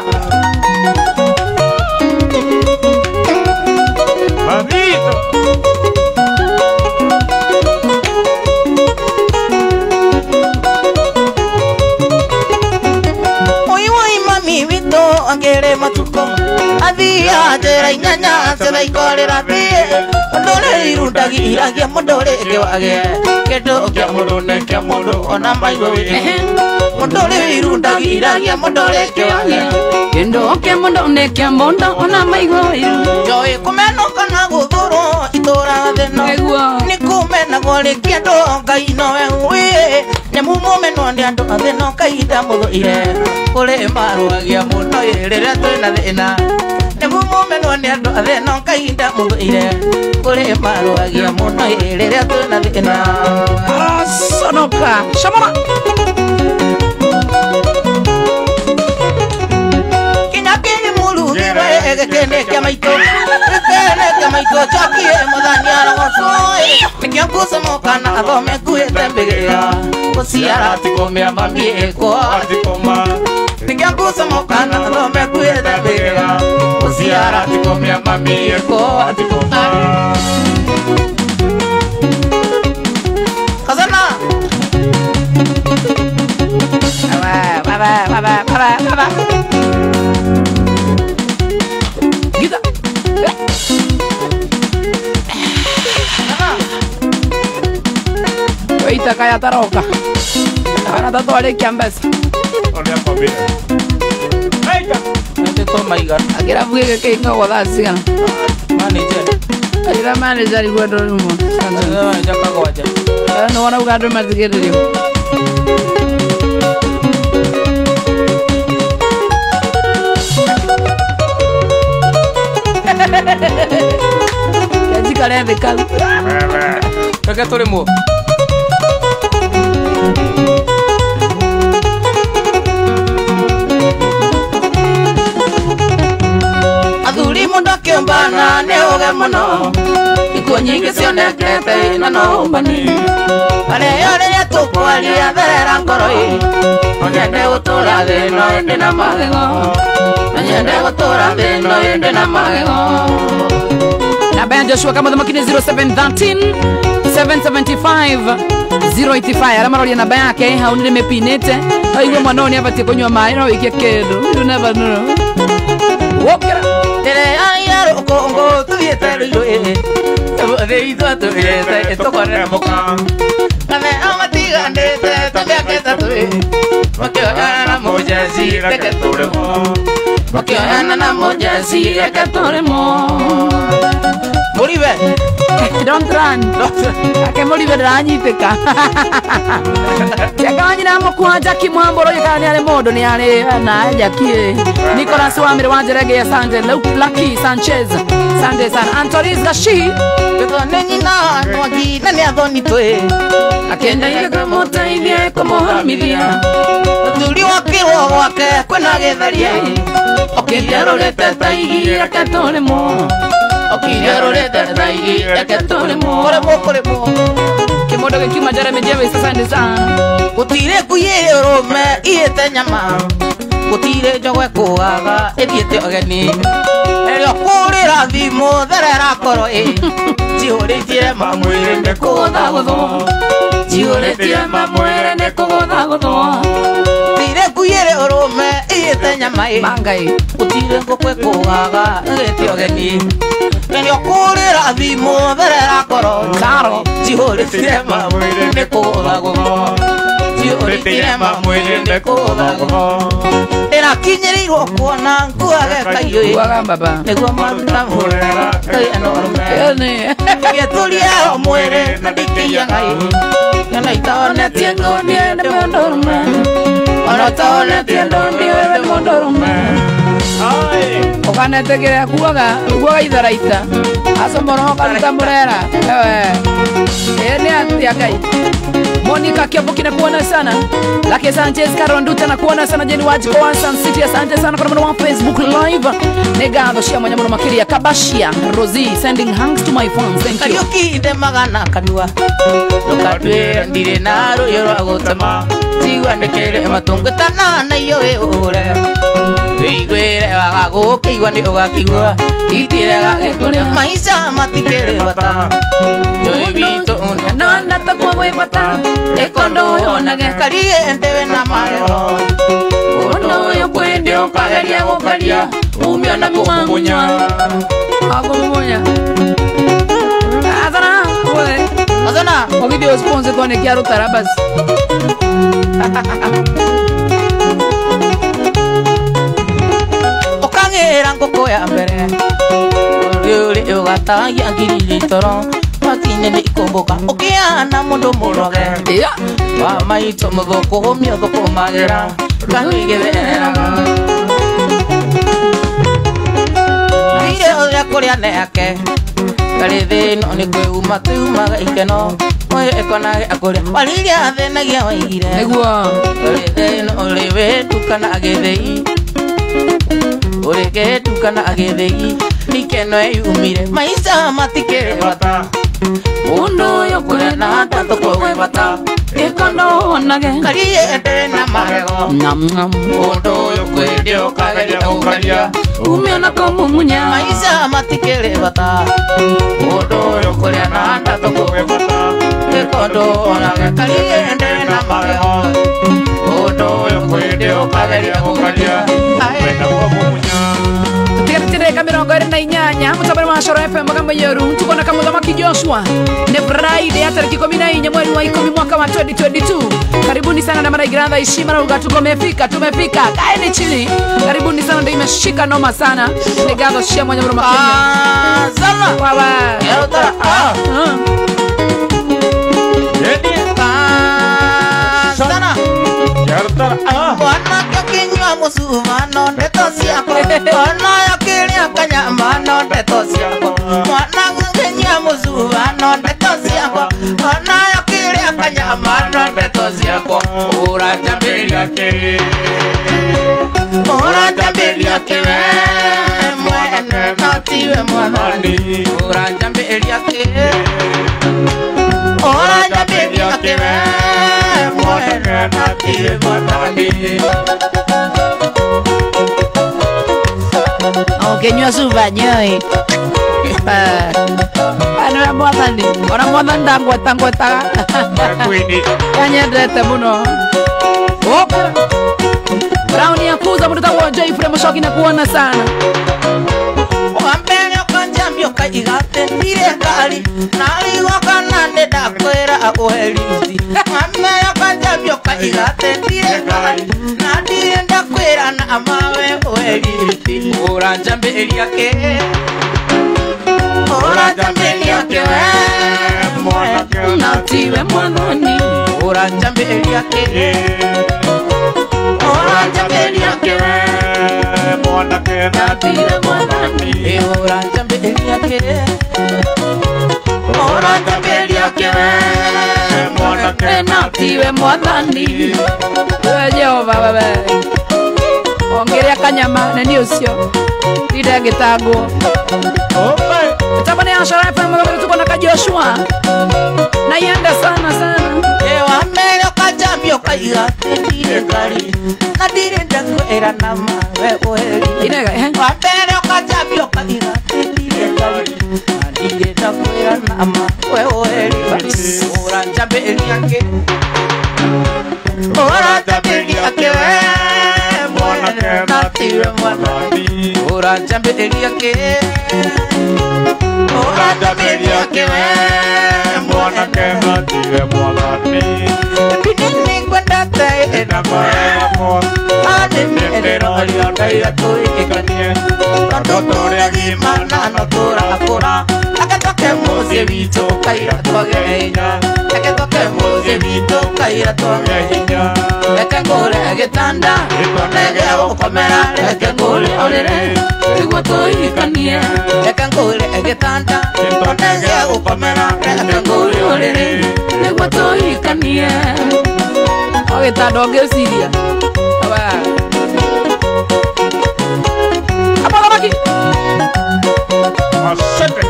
mamito angere matuko athia njĩra inyanya ciathaikorĩra thĩ mũndũ ũrĩ irundagiragia mũndũ ũrĩ kĩwage kĩndũ kĩa mũndũ nĩ kĩa mũndũ ona maigũ mũndũ ũrĩ irundagiragia mũndũ ũrĩ kĩwage kĩndũ kĩa mũndũ nĩ kĩa mũndũ ona maigũ njoĩ kũmenũka na gũthũrwo itũũra thĩno nĩ kũmenagwo rĩ kĩndũ Ngai nowe ũĩ nyamũ mũmenwo nĩ andũ athĩno kahinda mũthũire kũrĩ marũagia mũno rĩrĩa twĩna thĩna nyamũ mũmenwo nĩ andũ athĩno kahinda mũthũire kũrĩ marũagia mũno rĩrĩa twĩna thĩna sonoka shamama kinya kĩrĩ mũrugĩre gĩkĩnĩ kĩa maitũ gĩkĩnĩ kĩa maitũ chokie mũthani aragocũĩ nĩkĩo ngũcomoka na athome nguĩte mbĩgĩra gũciara tikũmĩa mami ĩkwo atikũma nĩkĩo ngũcomoka na athome nguĩte mbĩgĩra gũciara tikũmĩa mami ĩkwo atikũma kasana baba baba baba baba gita weita kaya taroka ana tatwarĩkia mbeca akĩrabu gĩkĩ kĩingagwo thaa cigana akĩra manager igua ndũ rĩmwe nĩ wonauga andũ matigĩrĩrio kĩanjika rethĩ kau reke tũrĩmwo athuri mũndũ akĩũmbana nĩ ũge mũno ikuũ nyingĩ cionekete na no ũmbani arĩa rĩrĩa tũkwaria therera ngoro-ĩ no nyende gũtũũra thĩ ĩno ĩndĩ na magego no nyende gũtũũra thĩ ĩno ĩndĩ na magego namba ya Joshua kama thamakini zero seven one three seven seven five zero eight five arĩa maroria namba yake hau nĩ mepinĩte aigua mwana ũyũ nĩ abatie kũnyua maĩ no wĩkie kĩndũ you never know wokera tere ayaro kongo tuyete rũĩ tũthĩ ithuĩ tũrĩte tũkore mũka kame amatiganĩte tũmĩakĩte tũĩ makĩoyana na mũjeci reke tũrĩmo makĩoyana na mũjeci reke tũrĩmo mũribe don't run ake mũribe ndĩranyitĩka yakanyina mũkwanja kimwambũro gĩkara nĩ arĩ mũndũ nĩ arĩ na jaki Nicholas Wamire wanjerege ya Sande Lucky Sanchez Sande sana Antoris Gashi betone nyina nwagi na nĩ athoni twĩ akenda ile kũmũteithia kũmũhamithia thuri wakĩrwo gwake kwĩna gĩtheria ũkĩthiũrũrĩte ta igira reke tũrĩmo Okijororete thaigi eke tuli mo Kore mo kore mo Kimodo ke kima jara mejewe sasande sana Gutire kuye rome iete nyama Gutire jogwe kuaga ediete ogeni Elio kurira thimo therera koro e Tihuritie mamwire ne kugotha gutho Tihuritie mamwire ne kugotha gutho Gutire kuye rome iete nyama e Mangai Gutire ngukwe kuaga ediete ogeni Elio kurira thimo therera koro Karo Tihuritie mamwire ne kugotha gutho Tihuritie mamwire ne kugotha gutho Era kinyerirwo kuona nguage kaiyoi Kuaga baba Niguo maruta murera kai enorme Ene Getulia mwere na dikia ngai Yana itaone tiendo ni ende mondorme Ona taone tiendo ni ende mondorme Okanete kire kuaga Kuaga idharaita Aso moro karuta murera Ewe Ene atia kai Monica Kiambuki na kuona sana Lucky Sanchez Karonduta na kuona sana Jenny Wajiko wa Sun City asante sana kwa mwana wa Facebook live Negado shia mwenye mwana makiria Kabashia Rosie sending hands to my fans thank you Kariuki de magana kanua Nukatwe ndire naro yoro agotama Tiwa ndekere matungutana na iyo e ure Wigwere wagago kiwa ni ogakiwa Itire gagekore maisha matikere bata Joy bito unya Nanda takwa we bata Ekondo yonage Karie entewe na maero Ono yo kwende okageria gokaria Umio na kumumunya Kumumunya Azana Uwe Azana Ogidio sponsor kone kiaro tarabas Okangera ngoko ya mbere Uri ugata ya ngiri toro Makinye ni ikumbuka Okiana mundu muroge Yeah Wa maito mthoko homio thoko magera Kahigethera Ire oya kuria neke Kari thino ni kweuma tumaga ikeno Oye ekonage akuria Waliria thenagia waigire Negua Kari thino uriwe tukana agethei Ureke tukana agethei Nikeno yumire Maisha matikere bata Undo yo kure na tato kowe bata Ekondo onage Karie ende na marego Nam nam Undo yo kure dio kageria ukaria Umio na kumumunya Maisha matikere bata Undo yo kure na tato kowe bata Ekondo onage Karie ende na marego Undo yo kure dio kageria ukaria Wenda kumumunya Tira mirongo iri na inyanya mutabari wa Shoro F M kama yeru tuko na Kamuthamaki Joshua ni Friday ya tariki kumi na nne mwezi wa kumi mwaka wa twenty twenty-two karibuni sana na mara igradha heshima na ugatu tumefika tumefika kaeni chini karibuni sana ndio imeshika noma sana ni gazo shia mwenye mroma Kenya Ah zama wawa Yero tara ah Ah sana Yero tara ah Wana kakinywa musumano ndeto siako Wana yakiria kanyamano ndeto siako Wana kakinywa musumano ndeto siako Wana yakiria kanyamano ndeto siako Ura jambili yake Ura jambili yake Mwene natiwe mwanani Ura jambili yake Ura jambili yake Mwene natiwe mwanani Okenywa subanyoi Ano ya mwathani Ona mwathani ndangweta ngwetaga Kwini Kanyendete muno Opa Brown ya kuza mtu tawa J Frame shoki na kuona sana Wambele kanjambio kaigate nire kali Nali wakana neda kwera akuhelisi Wambele kanjambio kaigate nire kali Nali enda kwera na amawe uhelisi Ura jambeli yake Ura jambeli yake Mwana Natiwe mwanoni Ura jambeli yake Ura jambeli yake Mwana Natiwe mwanoni Ura jambeli yake Ura jambeli yake Mwana Natiwe mwanoni Wewe Jehova baba Ongerea kanyama nani ucio Ida gitagwo Opa Tabani Ashara F M mgabiri tuko na Kajoshua. Na yenda sana sana. Ewa mele kajambio kaiga tindire gari. Na dire ndakwera nama we oheri. Inega eh. Wa mele kajambio kaiga tindire gari. Na dire ndakwera nama we oheri. Ora jambe eliake. Ora jambe eliake we. Mwana ke natire mwana. Ora jambe eliake. Ora jambe eliake we. Mwana ke natire mwana. Pinini kwenda tae Na mwana ane mero alionda toi ikanie ndotora gimana ndotora akora akatoke muzie vito kaira twagenya akatoke muzie vito kaira twagenya ekangore gitanda ikonege okomera ekangore orere igwa toi ikanie ekangore gitanda ikonege okomera ekangore orere igwa toi ikanie Oge ta doge siria. Aba. Apa lagi? Maseke.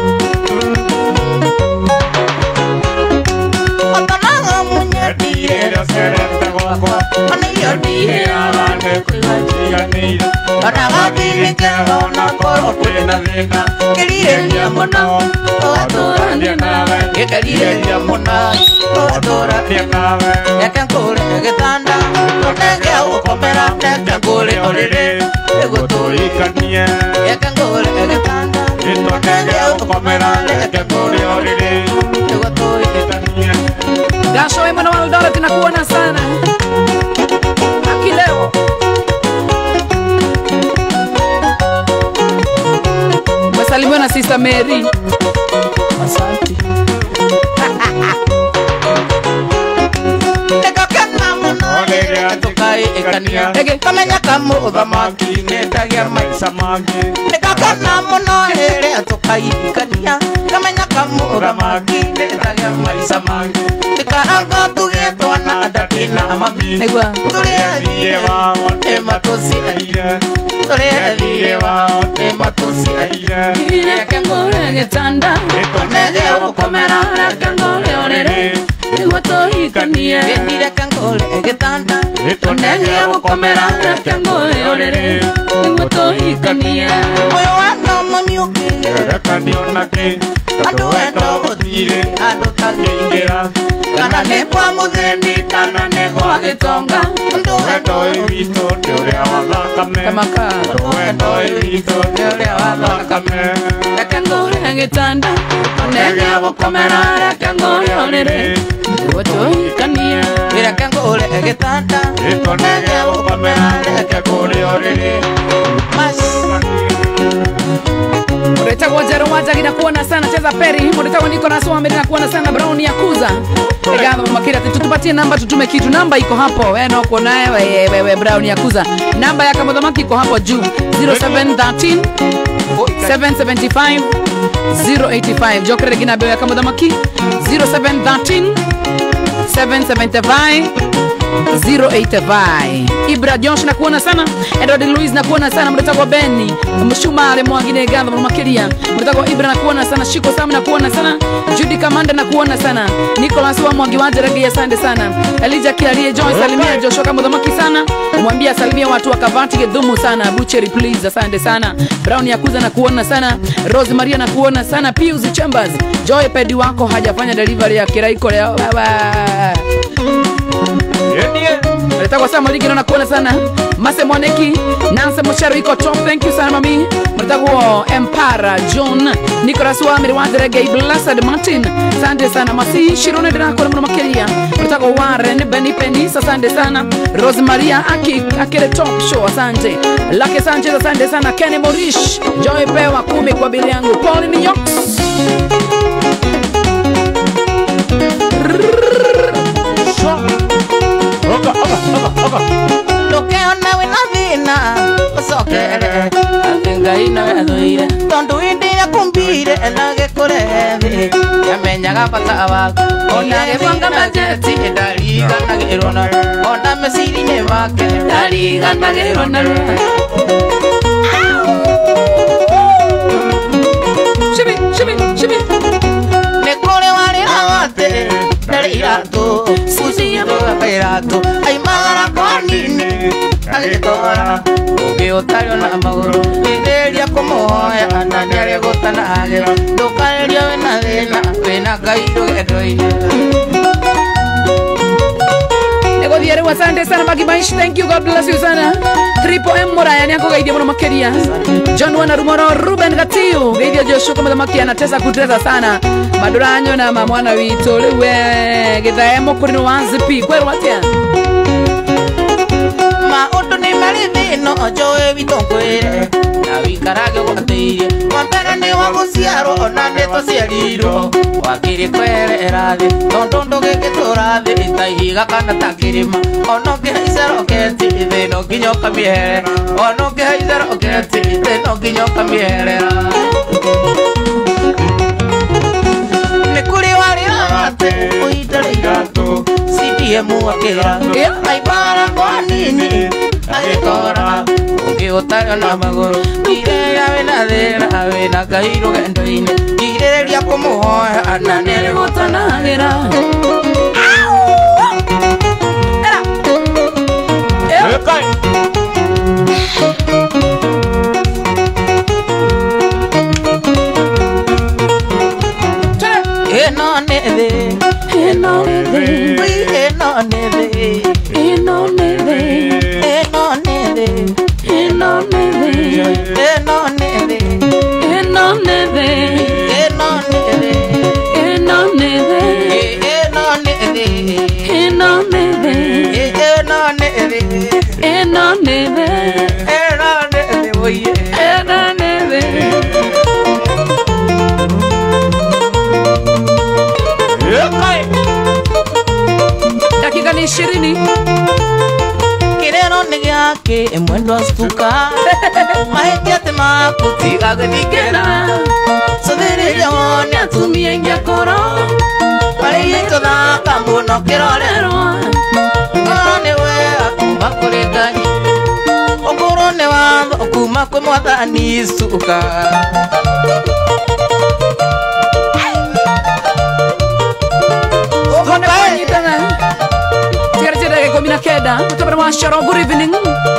Otananga munya Diera serete guagua. aniyo die Diera kuivatia nira. Onaga dire ke ona koro Pena dena. Kelire ya mona Oatora nawe Kelire ya mona Oatora Nawe. Yakankore getanda Onege ukomera Yakankore orere Egotori Ikanie. Yakankore getanda Itonege ukomera. Yakankore orere. Egotori Ikanie. Gasho Emmanuel Dora tunakuona sana. Akileo. Wasalimiwa na Sister Mary. Asante. Tokai ekania Ege. Kamenya kamu obamaki Netagia maisha magi. Nekakana mono ere atokai ekania Kamenya kamu obamaki Netagia maisa magi. Nekaanga tuge twana adakina amami Negwa. Tule wao. ematosi Aire. Tule wao. ematosi Aire. Yakangore getanda. Onege ukomera Yakangore orere. Iwatoikanie. Vendire kangole egetanda Onege ukomera. Yakangore orere. Iwatoikanie. Moyo wano mamiuki Kanionake. Ando endo Otire. Ando tagire Ingera. Kana ne kwa muthendi Kana ne kwa Gitonga. Ando Wendo ibito. Teoria wathakame. Kamaka. Wendo ibito. Teoria wathakame. Yakangore getanda. Onege ukomera. Yakangore orere. Iwatoikanie. Mira kangole egetanda Itonege ukomera. Yakangore orere. Mas Muretago Jero Waja nakuona sana cheza peri. Muretago niko na Swami nakuona sana Brown Yakuza. Egano makira tutupatie namba tutume kitu. Namba iko hapo. Wewe na uko naye wewe wewe Brown Yakuza. Namba ya Kamodhamaki iko hapo juu. zero seven one three seven seven five zero eight five. Jokere gina bewa Kamodhamaki zero seven one three seven seven five zero eight five. Ibra Josh nakuona sana. Edward Louise nakuona sana. Muretago Benny Mshumare mwangine ganda mwakiria. Muretago Ibra nakuona sana. Shiko Sam nakuona sana. Judy Kamanda nakuona sana. Nicholas wa mwangi wanje rege asante sana. Elijah Kiarie Joy salimia Joshua Kamodhamaki sana. Umwambia salimia watu wa Kavati gedhumu sana. Butchery please asante sana. Brown Yakuza nakuona sana. Rose Maria nakuona sana. Pius Chambers Joy pedi wako hajafanya delivery ya kiraiko leo baba. Muretago sana maliki na nakuona sana. Mase Moneki Nancy Mochero iko top. Thank you sana mami. Muretago Empara John Nicholas wa miri wanje rege Blessed Martin asante sana. Masi Shirone dinako na makeria. Muretago Warren Benny Penny asante sana. Rose Maria Aki Akere top show asante. Lucky Sanchez asante sana. Kenny Morish Joy pewa kumi kwa bili yangu. Pauline Yox Lokeona wina thina Usokere Athenga ina wethuire. Tondu indi ya kumbire Enage kurethi Yamenyaga bata waku Ona gebanga majeti Ndariganagirwo na Ona meciri-inĩ make Ndariganagirwo na Shibi, shibi. kiratu aimara konini agikora ugi utario na maguru ideria kumuhoya na nere gutanagira ndukaria wena thina wena ngai ndugendoine. Ego diere wa Sunday sana Magimaish, thank you, God bless you sana. Triple M Moraya ni ako gaidia mwana makeria. John Wana Rumoro, Ruben Gatiu gaidia Joshua kama makia na tesa kutesa sana. Maduranyo na mamwana wito lewe githaemo kuri no wanzipi kwero watia. Ma ondo ni marithi no ojoe witonkwire na wikarage gwateire wambere ni waguciarwo na ndeto ciarirwo wakiri kwerera thi tondu ndugigitura thi itaihiga kana takirima ono ngihaica roketi thino nginya ukamierera ono ngihaica roketi thino nginya ukamierera ni kuri waria ate uitere iratu C D M wakira aibara kwanini agikora ugi utario na maguru ireria wena thina wena ngai rugendoine ireria kumuhoya na nere gutanagira. Eno neve, eno neve, eno neve, eno neve, eno neve, eno neve, eno neve, eno neve, eno neve, eno neve, eno neve, eno neve, eno neve, eno neve, eno neve, oye, eno neve. Dakika ni ishirini. Kireno nigake mwendo astuka maheti atema kutiga githikena sothiriria wone atumia ingia koro mariyito thaka muno kirorerwa ngoro niwe akuma kuri Ngai ukuru ni watho ukuma kwi Mwathani suka. Komina keda, utabara washaro, good evening.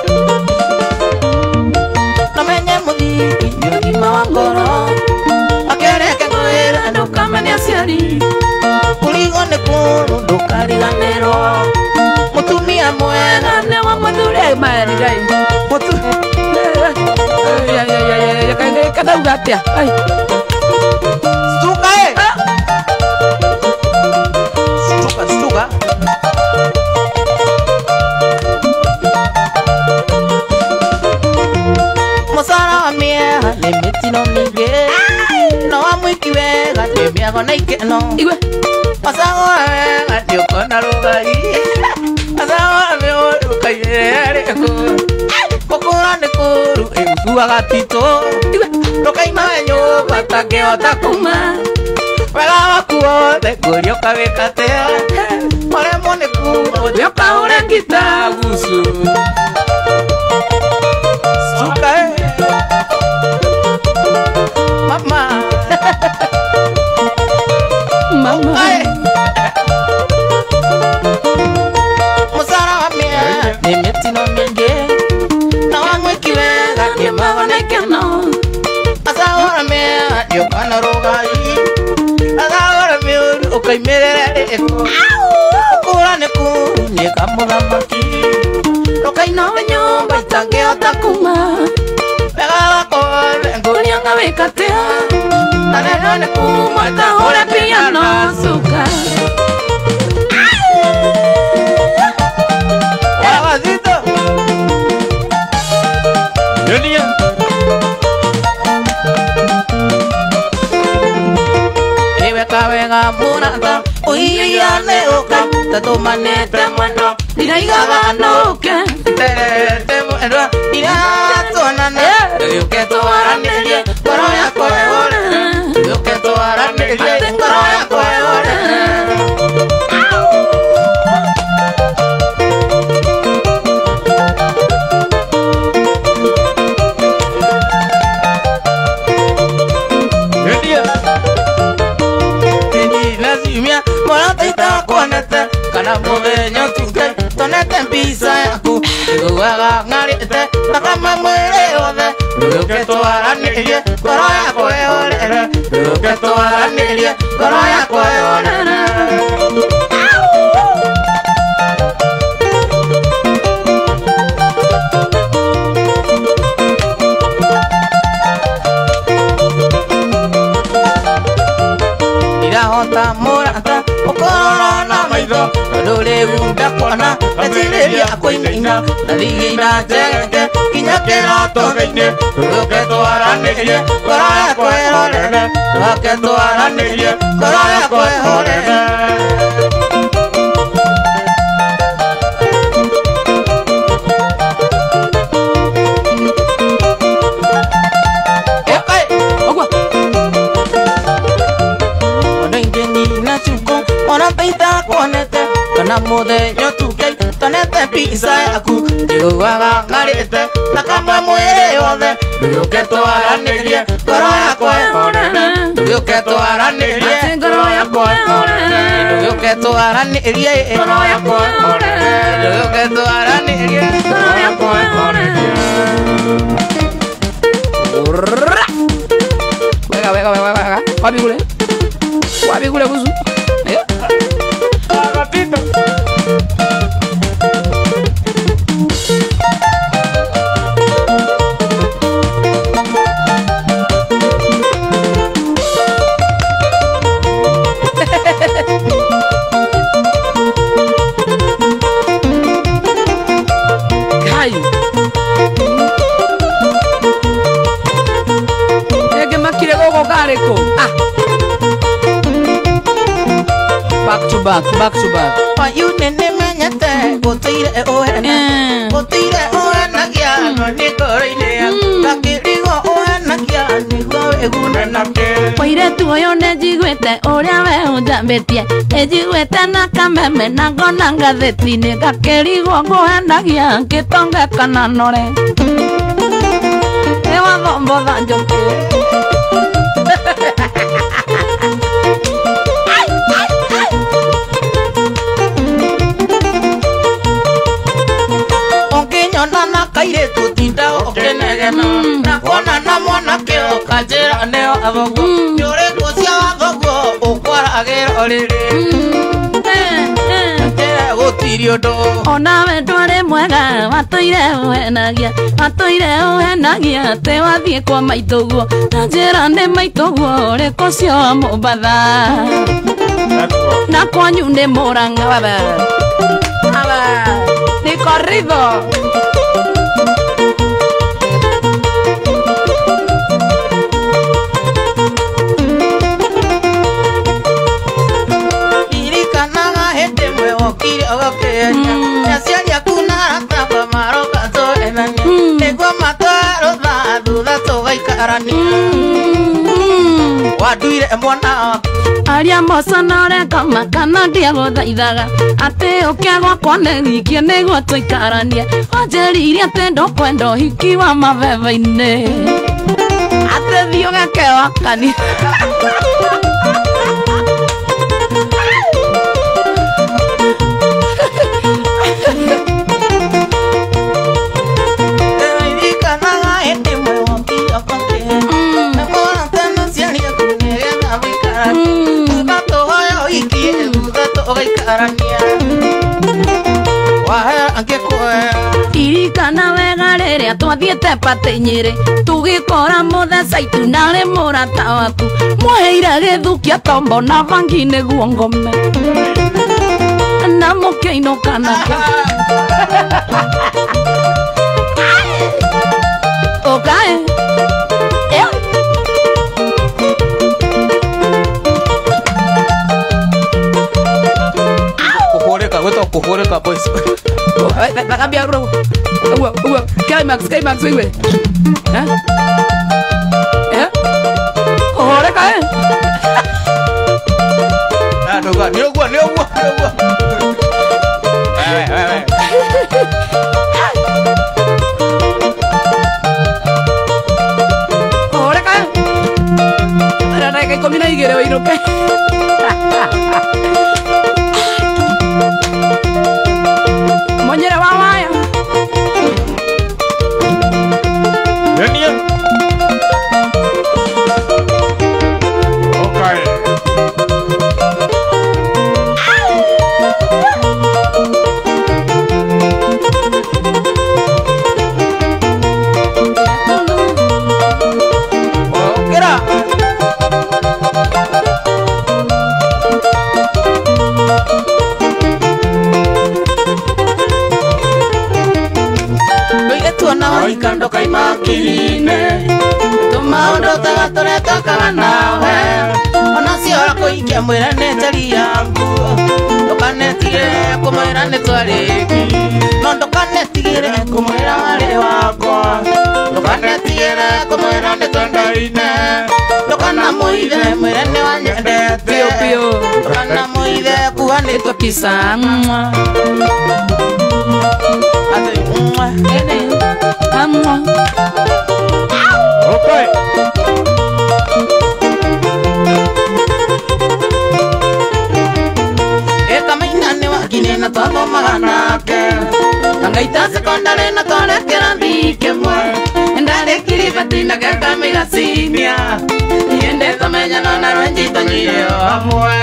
Namenye muthiki yogima wa ngoro akereke kwira ndukamenya ciari kurigo ni kuru ndukariganirwo mutumia mwega ni wa muthuri mani gai mutu ya ya ya ya ya kai kada ugatia ai stuka eh stuka stuka Nemetino mingi no amwiki wega twemiago na ikeno iwe masago wega tiukona rugai masago wega ukaire ku kokora ne kuru egua gatito iwe rokaima nyumba takehota kuma wega wakuo de kurio kawekate ore mone ku yoka ore ngita gusu suka mama mama musara wa mia nemetino mingi na wamwiki wega niemago na ikeno asahora mia yokana rugai asahora miuru ukaimerera eko ukura neku nikamuthamaki rukaina nyumba itangihota kuma Kunyanga wekatea Naneno ne kumata hore piano suka Wawazito Dunia Ewe kawega munata Uiyane uka Tato manete mwendo Ninaigaga nuke Terete mwendo Ninatuanane Yuke tuwaranije Koro yako eore Yuke tuwaranije Koro yako eore Nini lazimia Mwana taita kuanete Kana muvenyo tuke ngarĩte thakame mwĩrĩ wothe rũke twaranĩrie ngoro yakwa ĩhorere rũke twaranĩrie ngoro yakwa ĩhorere irahota mũrata ũkorora na maitho tondũ rĩu ndakuona ngacirĩria kũinaina na thigina njegeke nginya kĩroto-inĩ rũke twaranĩrie ngoro yakwa ĩhorere rũke twaranĩrie ngoro yakwa ĩhorere kana mũthenya tukei tonete pizza yaku njiguaga ngarĩte thakame mwĩrĩ wothe rũke twaranĩrie ngoro yakwa ĩhorere rũke twaranĩrie ngoro yakwa ĩhorere rũke twaranĩrie ngoro yakwa ĩhorere rũke twaranĩrie ngoro yakwa ĩhorere wega wega wega wega wapi kule wapi kule kuzu gatito kai ege makire gogo kareko ah back to back back to back ayu nene menyete gotire oena gotire oena kia no ni koroine takirigo oena kia ni go eguna nake oire tu oyo ne jigwete oria we unjambetie ejigwete na kameme na gona ngatheti-ini gakirigo oena kia gitonge kana nore ewa thombo thanjoke kaire tutinda okenegena na kona na mwana keo kajera neo abogo yore kosia abogo okwaragera orere eh gotirio do ona we ndware mwega watoire uhenagia watoire uhenagia te wathie kwa maitoguo na njera ne maitoguo reko cio Mombatha na kwanyu nĩ Mũrang'a baba baba ni corrido Yasia kuna tapa maroka to enani nego mataro da duda to gaikarani waduire mwana aria mosonore kama kana dia gothaithaga ate ukiagwa kwanerikie nego toikarania onjeririe tendo kwendo hiki wa mabebe-ini ate thio gake wakani irikana wega rĩrĩa twathiĩte Pate Nyĩrĩ tũgĩkora mũthecaitu narĩ mũrata waku mwaheire gĩthukia tombo na bangi nĩguo ngome na mũkĩinũka nake ũkae Weto kuhoreka boys. Nakambia bro. Uwa uwa climax climax wewe. Eh? Eh? Kuhoreka eh? Ah doga, ni ogwa ni ogwa ni ogwa. Eh eh. Kuhoreka. Ara na kai komina igere we iroke. Monyera wa waya Kando kai makine Tuma undo taga tore tokaga nawe Ona ciora kuikia mwira ne njari yaku Ndukanetigire kumwira ne twariki No ndukanetigire kumwira wari wakwa Ndukanetigire kumwira ne twendaine Ndukanamuithe mwire ne wanyendete Ndukanamuithe kuga ni tukisanga Ate mwa ene Amwa Okay. Eka mainane wakine na todo maganake Nangaita sekondare na tore kerandi kemwe Endare kiribati na keka mira sinia Yende kamenya no na ranjito nyeo amwe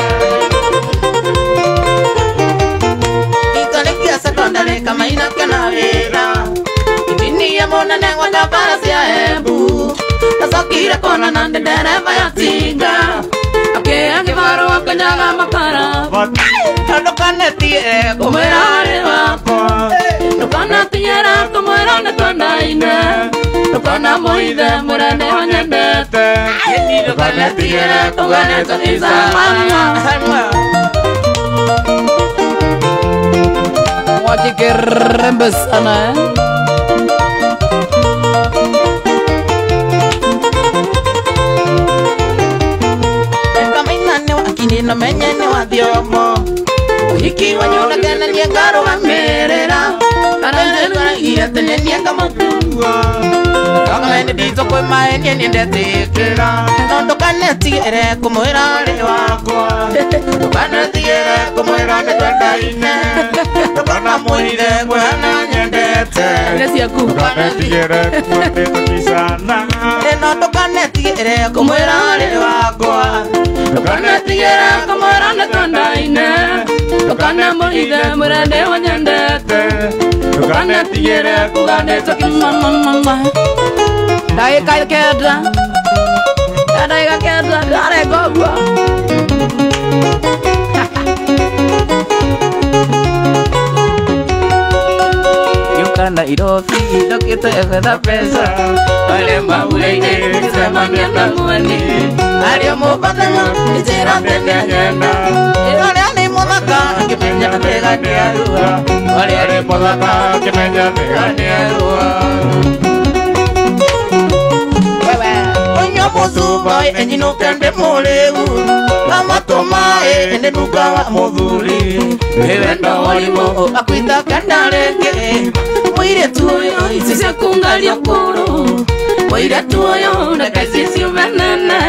Itolekia sekondare kama inakena vira Niya mona nengwa kapara siya embu Nasokira kona nande dereva ya tinga Ake angi varo wakanyaga makara Nukane tiye kumwera hare wako Nukana tiyera kumwera netwanda ine Nukana moide murene wanyendete Nukane tiyera kugane toniza Wajikirembe sana eh No menyene wa thiomo Uhiki wanyona kena niengaro wa merera Kana njengara iya tene nienga matua Kaka mene dito kwe maenye niende tekera Nondo kane tigere kumwera wale wakwa Nukane tigere kumwera netwenda ine Nukana muhide kwe hana nyendete Nukane tigere kumwete tukisana Nondo kane tigere kumwera wale wakwa Nukane tigere kumwera netwenda ine Nukane muhide murende wanyendete Nukane tigere kugane tukisana Dai kai keda Dai kai keda Dai gogwa Yukana irofi Dokito efeda pesa Wale mauleine Nisema mienda mueni Ario mubatema Nijera tene nyenda Wale ani mudaka Kimenya tega ni arua Wale ani mudaka Kimenya tega ni arua Muzuba enyi no kende moleu Kama tomae ende nugawa mudhuri Wewe ndo walimo akwita kandareke Mwire tuyo isise kungalio kuru Mwire tuyo na kaisisi umenene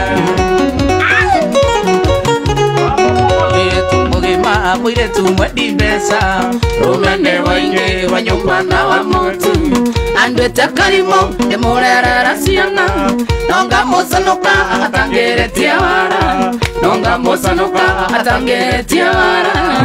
Mugima mwire tu mwedi besa Rumene wainge wa nyumba na wa motu Andwe takarimo demorera rasiana Nonga mosanuka atangere tiawara Nonga mosanuka atangere tiawara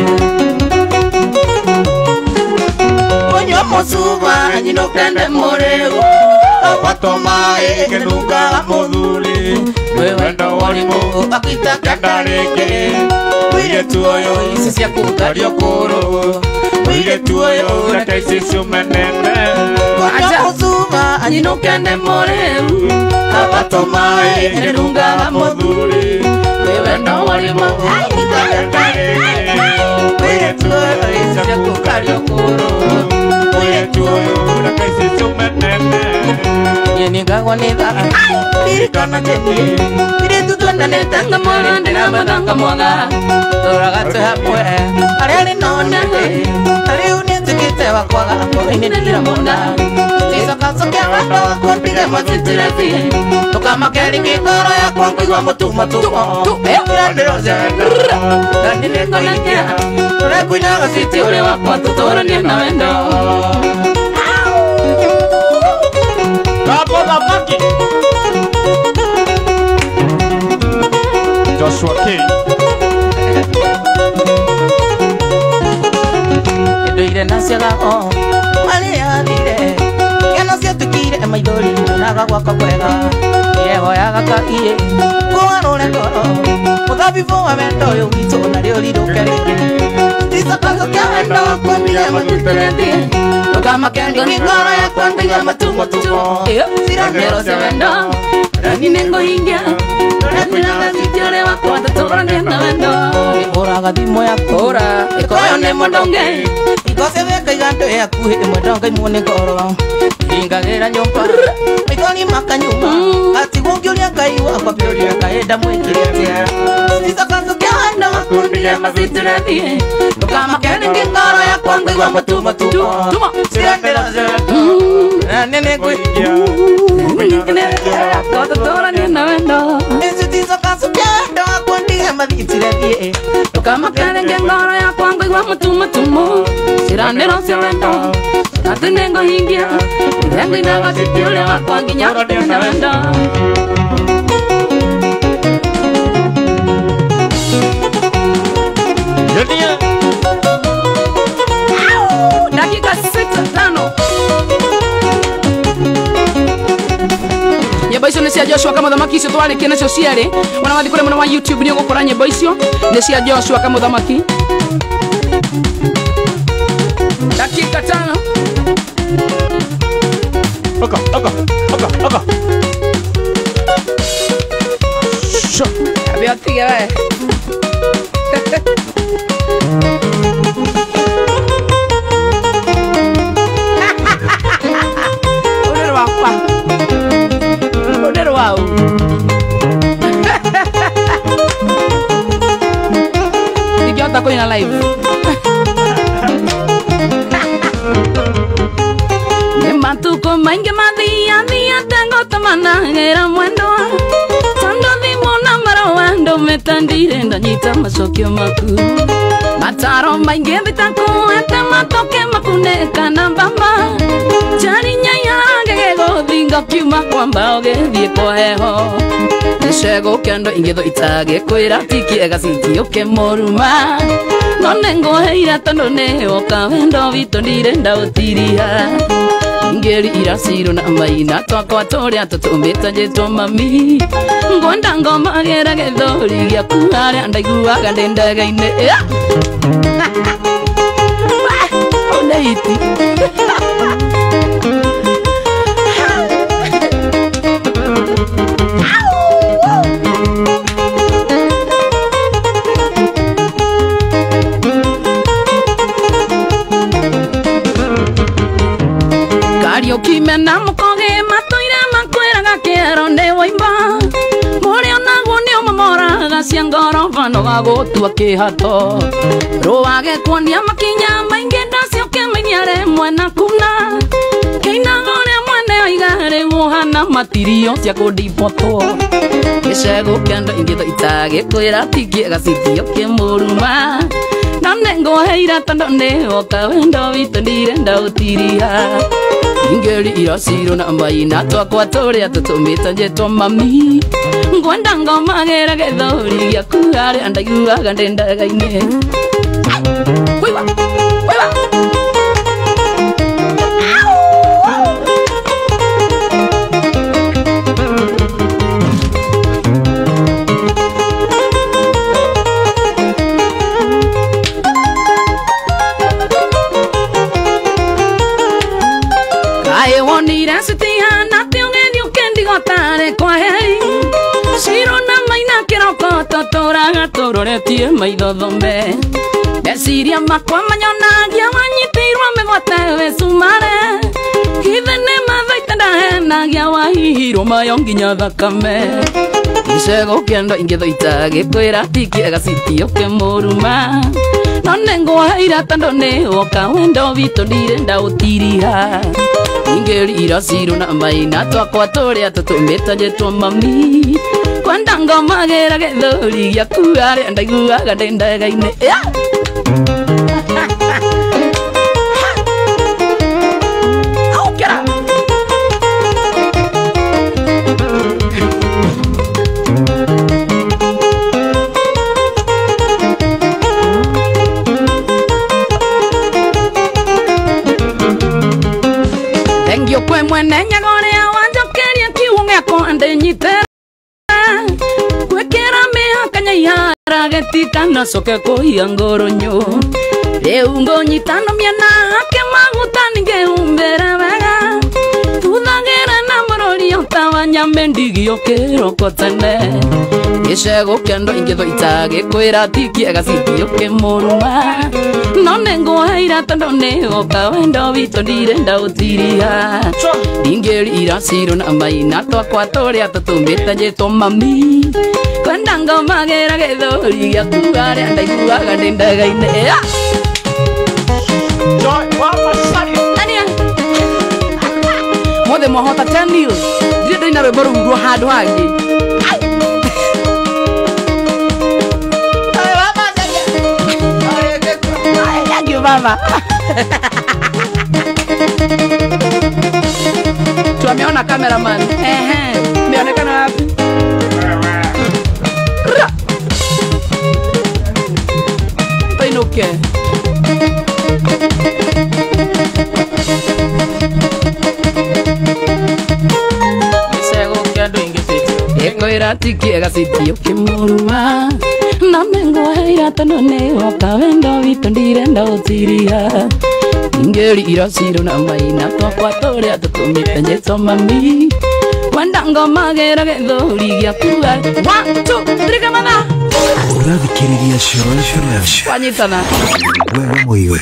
Onyo mosuba nyino kende moreu Awatomae kenuga moduli Wewe ndo walimo akita kandareke Mwire tuoyo isisi akukario kuro Mwire tuoyo naka isisi umenene Onyo mosuba nyino kende moreu Awatomae kenuga moduli Wewe ndo walimo akita kandareke Mwire tuoyo isisi akukario kuro Mwire tuoyo naka isisi umenene Yeni gagwa nida Irikana jeni Iri tutwanda netanga mwana Ndina madanga mwaga Tora gatu hapwe Ariali none Ari unitukite wakwaga Ako ini nila muna Tiso kaso kia wako Wako mpige mwazitirezi Tuka makeri kikoro ya kwa mpigwa mutu matu Irandiro zenda Nandile kona kia Ture kuinaga siti ule wakwa Tutoro nina wendo Kapola Monkey Joshua King Ndoire naciaga o Maria dire Kena cia tukire maithori naga gwaka kwega Yego yaga kaie Kuarore ngoro Muthabibu wa wendo uyu witu nario riruke Tisa kazo kia wendo Kwandiga matutereti Tukama kengo ngoro ya kwandiga matumo tumo Sira nero cia wendo Rani nengo hingia Ninaga sitiore wa kwa tatura nena wendo Ora thimo ya kora Ikoyo ne mondonge Ikose veka igando ya kuhe Mwendonga imone ngoro Ingagira nyumba Maithoni makanyuma Ati wongiuria ngai wakwa Biuria kaenda mwikiriatia Tisa kanzo kia wendo Kundiga masitirethi Tukama keni ngoro ya kwa ngigwa matuma tumo Sira nero cia wendo Nene kuhigia Kota tora nena wendo Tisa kanzo kia wendo Kundiga masitirethi Tukama keni ngoro ya kwa ngigwa matuma tumo Sira nero cia wendo Natu nengo hingia Nengo inaga sitiule wakwa nginya Nena wendo Dunia Dakika sita tano nyimbo icio nĩ cia Joshua Kamũthamaki icio twarĩkia nacio ciarĩ ona wathi kũrĩ mwena wa YouTube nĩ ũgũkora nyimbo icio nĩ cia Joshua Kamũthamaki dakika tano Oka, oka, oka, oka Sho Abia tige we Unero wakwa Unero wau Nikiota kũina live Matuko maingi mathia thia tengo tamana ngera mwendo Tando thimo na maro wando metandire ndanyita macokio maku Mataro maingi thitako ete matoke makuneka na mbamba Chari nyaya ngegego thingo kiuma kwamba ogethie kwa heho Nishego kendo ingitho itage kwira tiki ega siti oke moruma None ngoheira tando neoka wendo vito ndirenda utiria Ngeri irasiro na maina twakwa toria tutumita jetwa mami Ngonda ngoma gera gethori gya kuhare ndaiguaga ndendagaine Oneiti Ukimena mukoge matoire makweraga kero ne waimba Muri onaguo ni omamoraga cia ngoro vano gagutua kihato Ruage kuonia makinya maingi ndacio kemeniare mwena kuna Keinago ria mwene oiga riu hana matirio cia kundibotwo Gicego kendo ingitho itage kwira tikiega cithio kimuruma None ngoheira tando ni oka wendo witu ndirenda utiria Ngeri irasiro na maina twakwa toria tutumita jetwa mami Ngwenda ngoma gera gethori gya kuhare ndaiguaga ndendagaine Kuiwa kuiwa Sitiana tiongeni ukendi gotare kwa hei Shiro na maina kiroko totoraga tororetie maitho thombe Meciria makwa manyonagia wanyitirwo mĩgwate we sumare Kithene mathaite ndahenagia wahihirwo mayo nginya thakame Icego kĩendo ingĩtho itagĩkwĩra tikiega citio kĩmũruma None ngũheira tondũ nĩ woka wendo witũ ndirenda ũtiria Ingeri irasiro na maina twakwa tũrĩa tũtũmĩte njĩtwo mami Kwenda ngomagĩra gĩthũri gĩaku harĩa ndaiguaga ndĩ ndega-inĩ ndenyitera gwekera mihakanya ihara getikana soke kuhia ngoronyo riu ngonyitano miena hake magutani ngeumbera wega tuthagira na murori otawanyambe ndigio kiroko tene gicego kendo ingitho itagikwira tikiega cithio kimuruma none ngwaira tondo ni oka wendo wito ndirenda utiria ingeri iraciro na maina twakwa turia tutumbite njitwo mami kwenda ngomagera githuri giaku aria ndaiguaga ndi ndagaine Joy, wapa sari. Ania mothe mohota ten nil ndio ndo ina rwimbo ruo handu hangi Thank you, mama. Tumeona cameraman. Ehe. Umeonekana wapi? Toinuke. Misego kiando ingitete. Eko iratiki egasitio kimuruma. Na mengo irata none oka wendo wito ndirenda utiria ingeri iraciro na maina twakwa turia tutumite njitwo mami wenda ngomagera githuri giaku one two three kamana urathikiriria Shoro F M wanyitana wewe moyo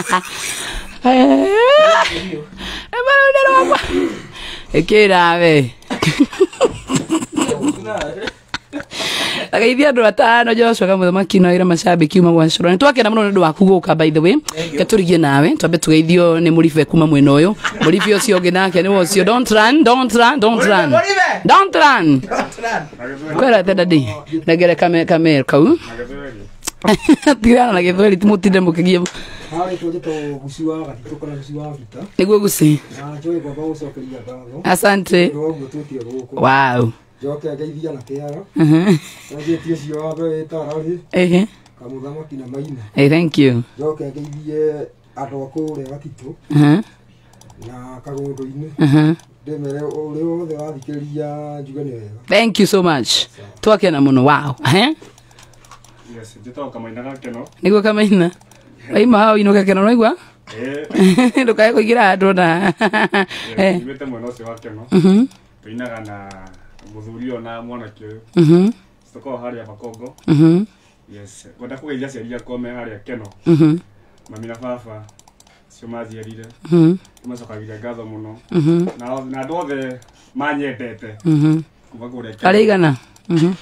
ebarudero wakwa ekirawe Akaithia andu atano Joshua kamuthamaki no ira mashabiki uma gwa Shoro twakena muno ndu waku guka by the way keturigie nawe twambe tugeithio ni murife kuma mwena uyu murife ucio ungi nake ni wocio don't run don't run don't run don't run kwera tena di nagere kame kame kau tirana na githweri timutinde mukigia Hari tujeto gusiwa gati tukona gusiwa vita niguo gusi na joy baba ucokeria ngatho asante ndio tutie guku wow joke ngeithia na kiaga mhm nagetie cio watho etarari ehe kamuthamaki na maina hey thank you joke ngeithie andu akure gatitu mhm na kagundu-ini mhm ndemere uri wothe wathikiriria njuge ni wega thank you so much twakena muno wow eh Yes, jito kama inaga keno. niguo kamaina aima hao inoka kena noigwa Eh. ndukae kuigira andu na Eh, nimete mwana ucio wa keno. mhm Tuinaga na muthuri ona mwana kio. mhm Stoko haria Bakongo. mhm Yes. Ngoda kugeithia ciaria kome haria keno. mhm Mami na baba cio maciarire. mhm Macokagira ngatho muno. mhm Na na andu othe manyendete. mhm Kuma kuria. arigana mhm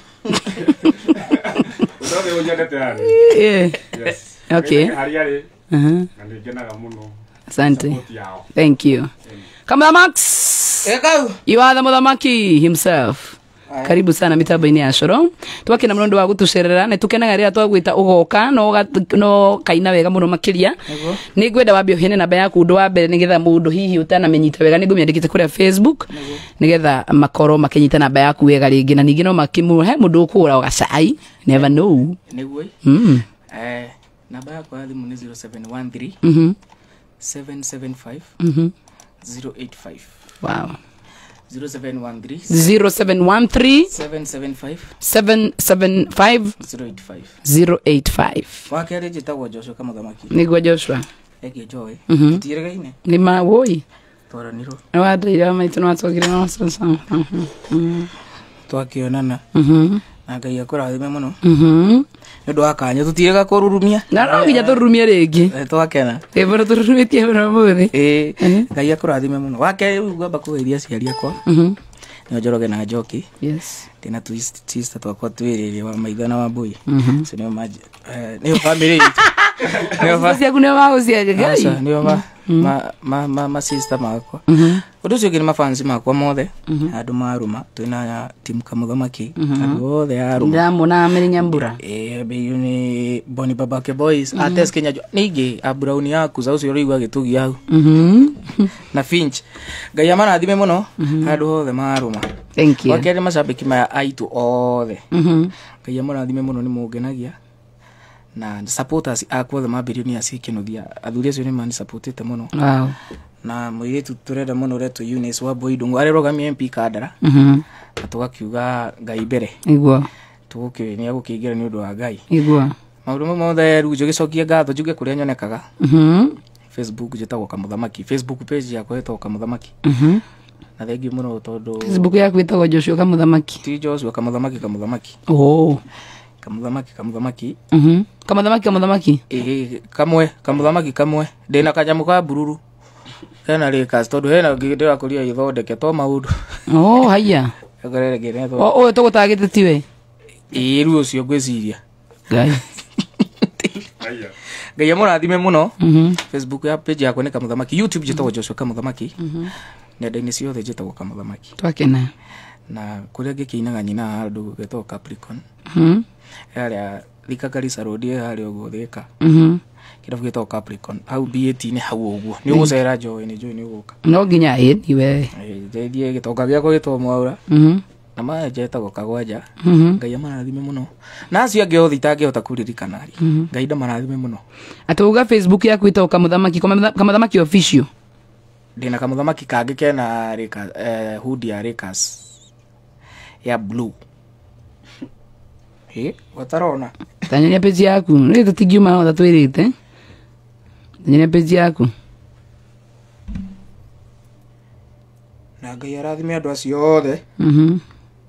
Utothe unyendete hari. yeah Yes. Okay. Hari ari. mhm Na ngenaga muno. asante Support yao. thank you kama Max Ekau. you are the muthamaki himself karibu sana mitambo-ini ya Shoro twakena muno ndu wa gutucerera ne tukenaga rira twagwita ugoka no no kaina wega muno makiria ni ngwenda wambe uhene namba yaku ndu wa mbere nigetha mundu hihi utanamenyita wega ningu miandikite kuria Facebook nigetha makoro makinyita namba yaku wega ringi na ningi no makimuhe mundu ukura ugacai never know Niguo. mm Eh, namba yakwa ya thimu ni zero seven one three mhm seven seven five mhm zero eight five. wow zero seven one three zero seven one three seven seven five seven seven five zero eight five. zero eight five Wakere jitagwo Joshua kamuthamaki. niguo Joshua Ege joy. Mhm. Tutiregaine. ni ma woi Twaranirwo. no adira maitu no atogire no sasa mhm Twakionana. mhm Na Ngai akurathime muno. mhm Ndu akanya tutirega kururumia. na no nginya turumie ringi Eh, twakena. ebora turumitie bora muthi Eh, Ngai akurathime muno. Wake ugamba kugeithia ciaria kwa. mhm Nyo Njoroge na Njoki. yes Tina twist sister twakwa twiririe wa maitho na wambui. mhm So nio maji. Eh, nio family itu. Nio fa. basi akune wao cia gai Asa nio ma ma ma ma, ma sister makwa. mhm Undu ucio ngini mafansi makwa mothe. Andu maruma twina team kamuthamaki. Andu othe aruma. ndamona amenya mbura Eh, beyu ni Boni Babake Boys. Ates Kenya ningi a Brown yaku za ucio riigwa gitugi hau. mhm Na Finch. Ngai amana thime muno. Andu othe maruma. thank you Wakere mashabiki maya aitu othe. mhm Ngai amana thime muno ni mugenagia. Na supporters akwa the mabirioni asikinuthia. Athuri acio ni mani supportete muno. wow Na muiritu turenda muno reto Eunice wa Boydungu arerogamia M P Kadara. mhm tugakiuga ngai mbere igua tugukinya gukiingira ni undu wa ngai igua maundu mothe ru njugicokie ngatho njuge kuria nyonekaga mhm Facebook njitagwo Kamuthamaki Facebook page yakwa itagwo Kamuthamaki mhm na thengi muno tondu Facebook yaku itagwo Joshua Kamuthamaki ti Joshua Kamuthamaki Kamuthamaki oh Kamuthamaki Kamuthamaki mhm Kamuthamaki Kamuthamaki eh kamwe Kamuthamaki kamwe ndina kanyamu ka bururu hena Lakers tondu hena ngindira kuria ithondeke to maundu oh haya agarere ngene to oh oh tugutagite tiwe eh ru ucio ngwiciria ngai haya ngai amurathime muno mhm Facebook ya page yakwa ni Kamuthamaki YouTube njitagwo Joshua Kamuthamaki mhm nenda-ini ciothe njitagwo Kamuthamaki twakena na kuria ngikiinaga nyina andu getwo Capricorn mhm yaria Thikagarisa road yaria ugo thika mhm kirabu getwo Capricorn hau B eight ni hau uguo ni ugucera joy ni joy ni uguka no nginya ĩni we eh ndeithie gitonga giakwa gitwo Mwaura mhm na ma jetagwo Kagwanja mhm ngai amarathime muno na acio angĩ othe itangĩhota kũririkana rĩ ngai ndamarathime muno atuga Facebook yaku itagwo Kamuthamaki Kamuthamaki official ndina Kamuthamaki kangĩ kena rika eh hoodie ya Lakers ya blue eh watarona tanyanya page yaku ni tutingiuma hotha twirite tanyanya page yaku na ngai arathime andu acio othe mhm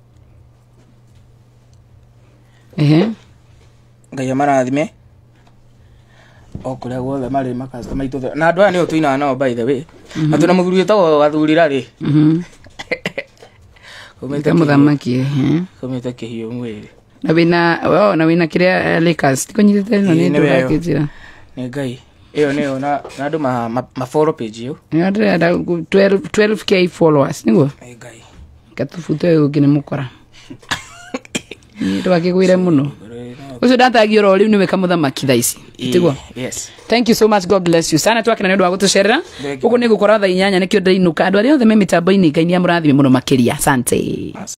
ehe ngai amarathime o kuria guothe mari makastoma itu na andu aya nio tuinaga nao by the way na tuna muthuri etagwo Gathurira ri mhm Kamuthamaki ehe komete kihiu mwiri na wina wao na wina kiria Lakers tikonyitete no ni ndakijira ni ngai iyo ni na andu ma ma follow page yo ni ndira twelve K followers niguo ni ngai katufute ukine mukora ni twakigwire muno ucio datagio ro riu niwe Kamuthamaki thaici tiguo yes thank you so much god bless you sana twakena ndu wa gutucerera uko ni gukora tha inyanya nikio ndainuka andu aria othe me mitambo-ini ngai ni amurathime muno makiria asante.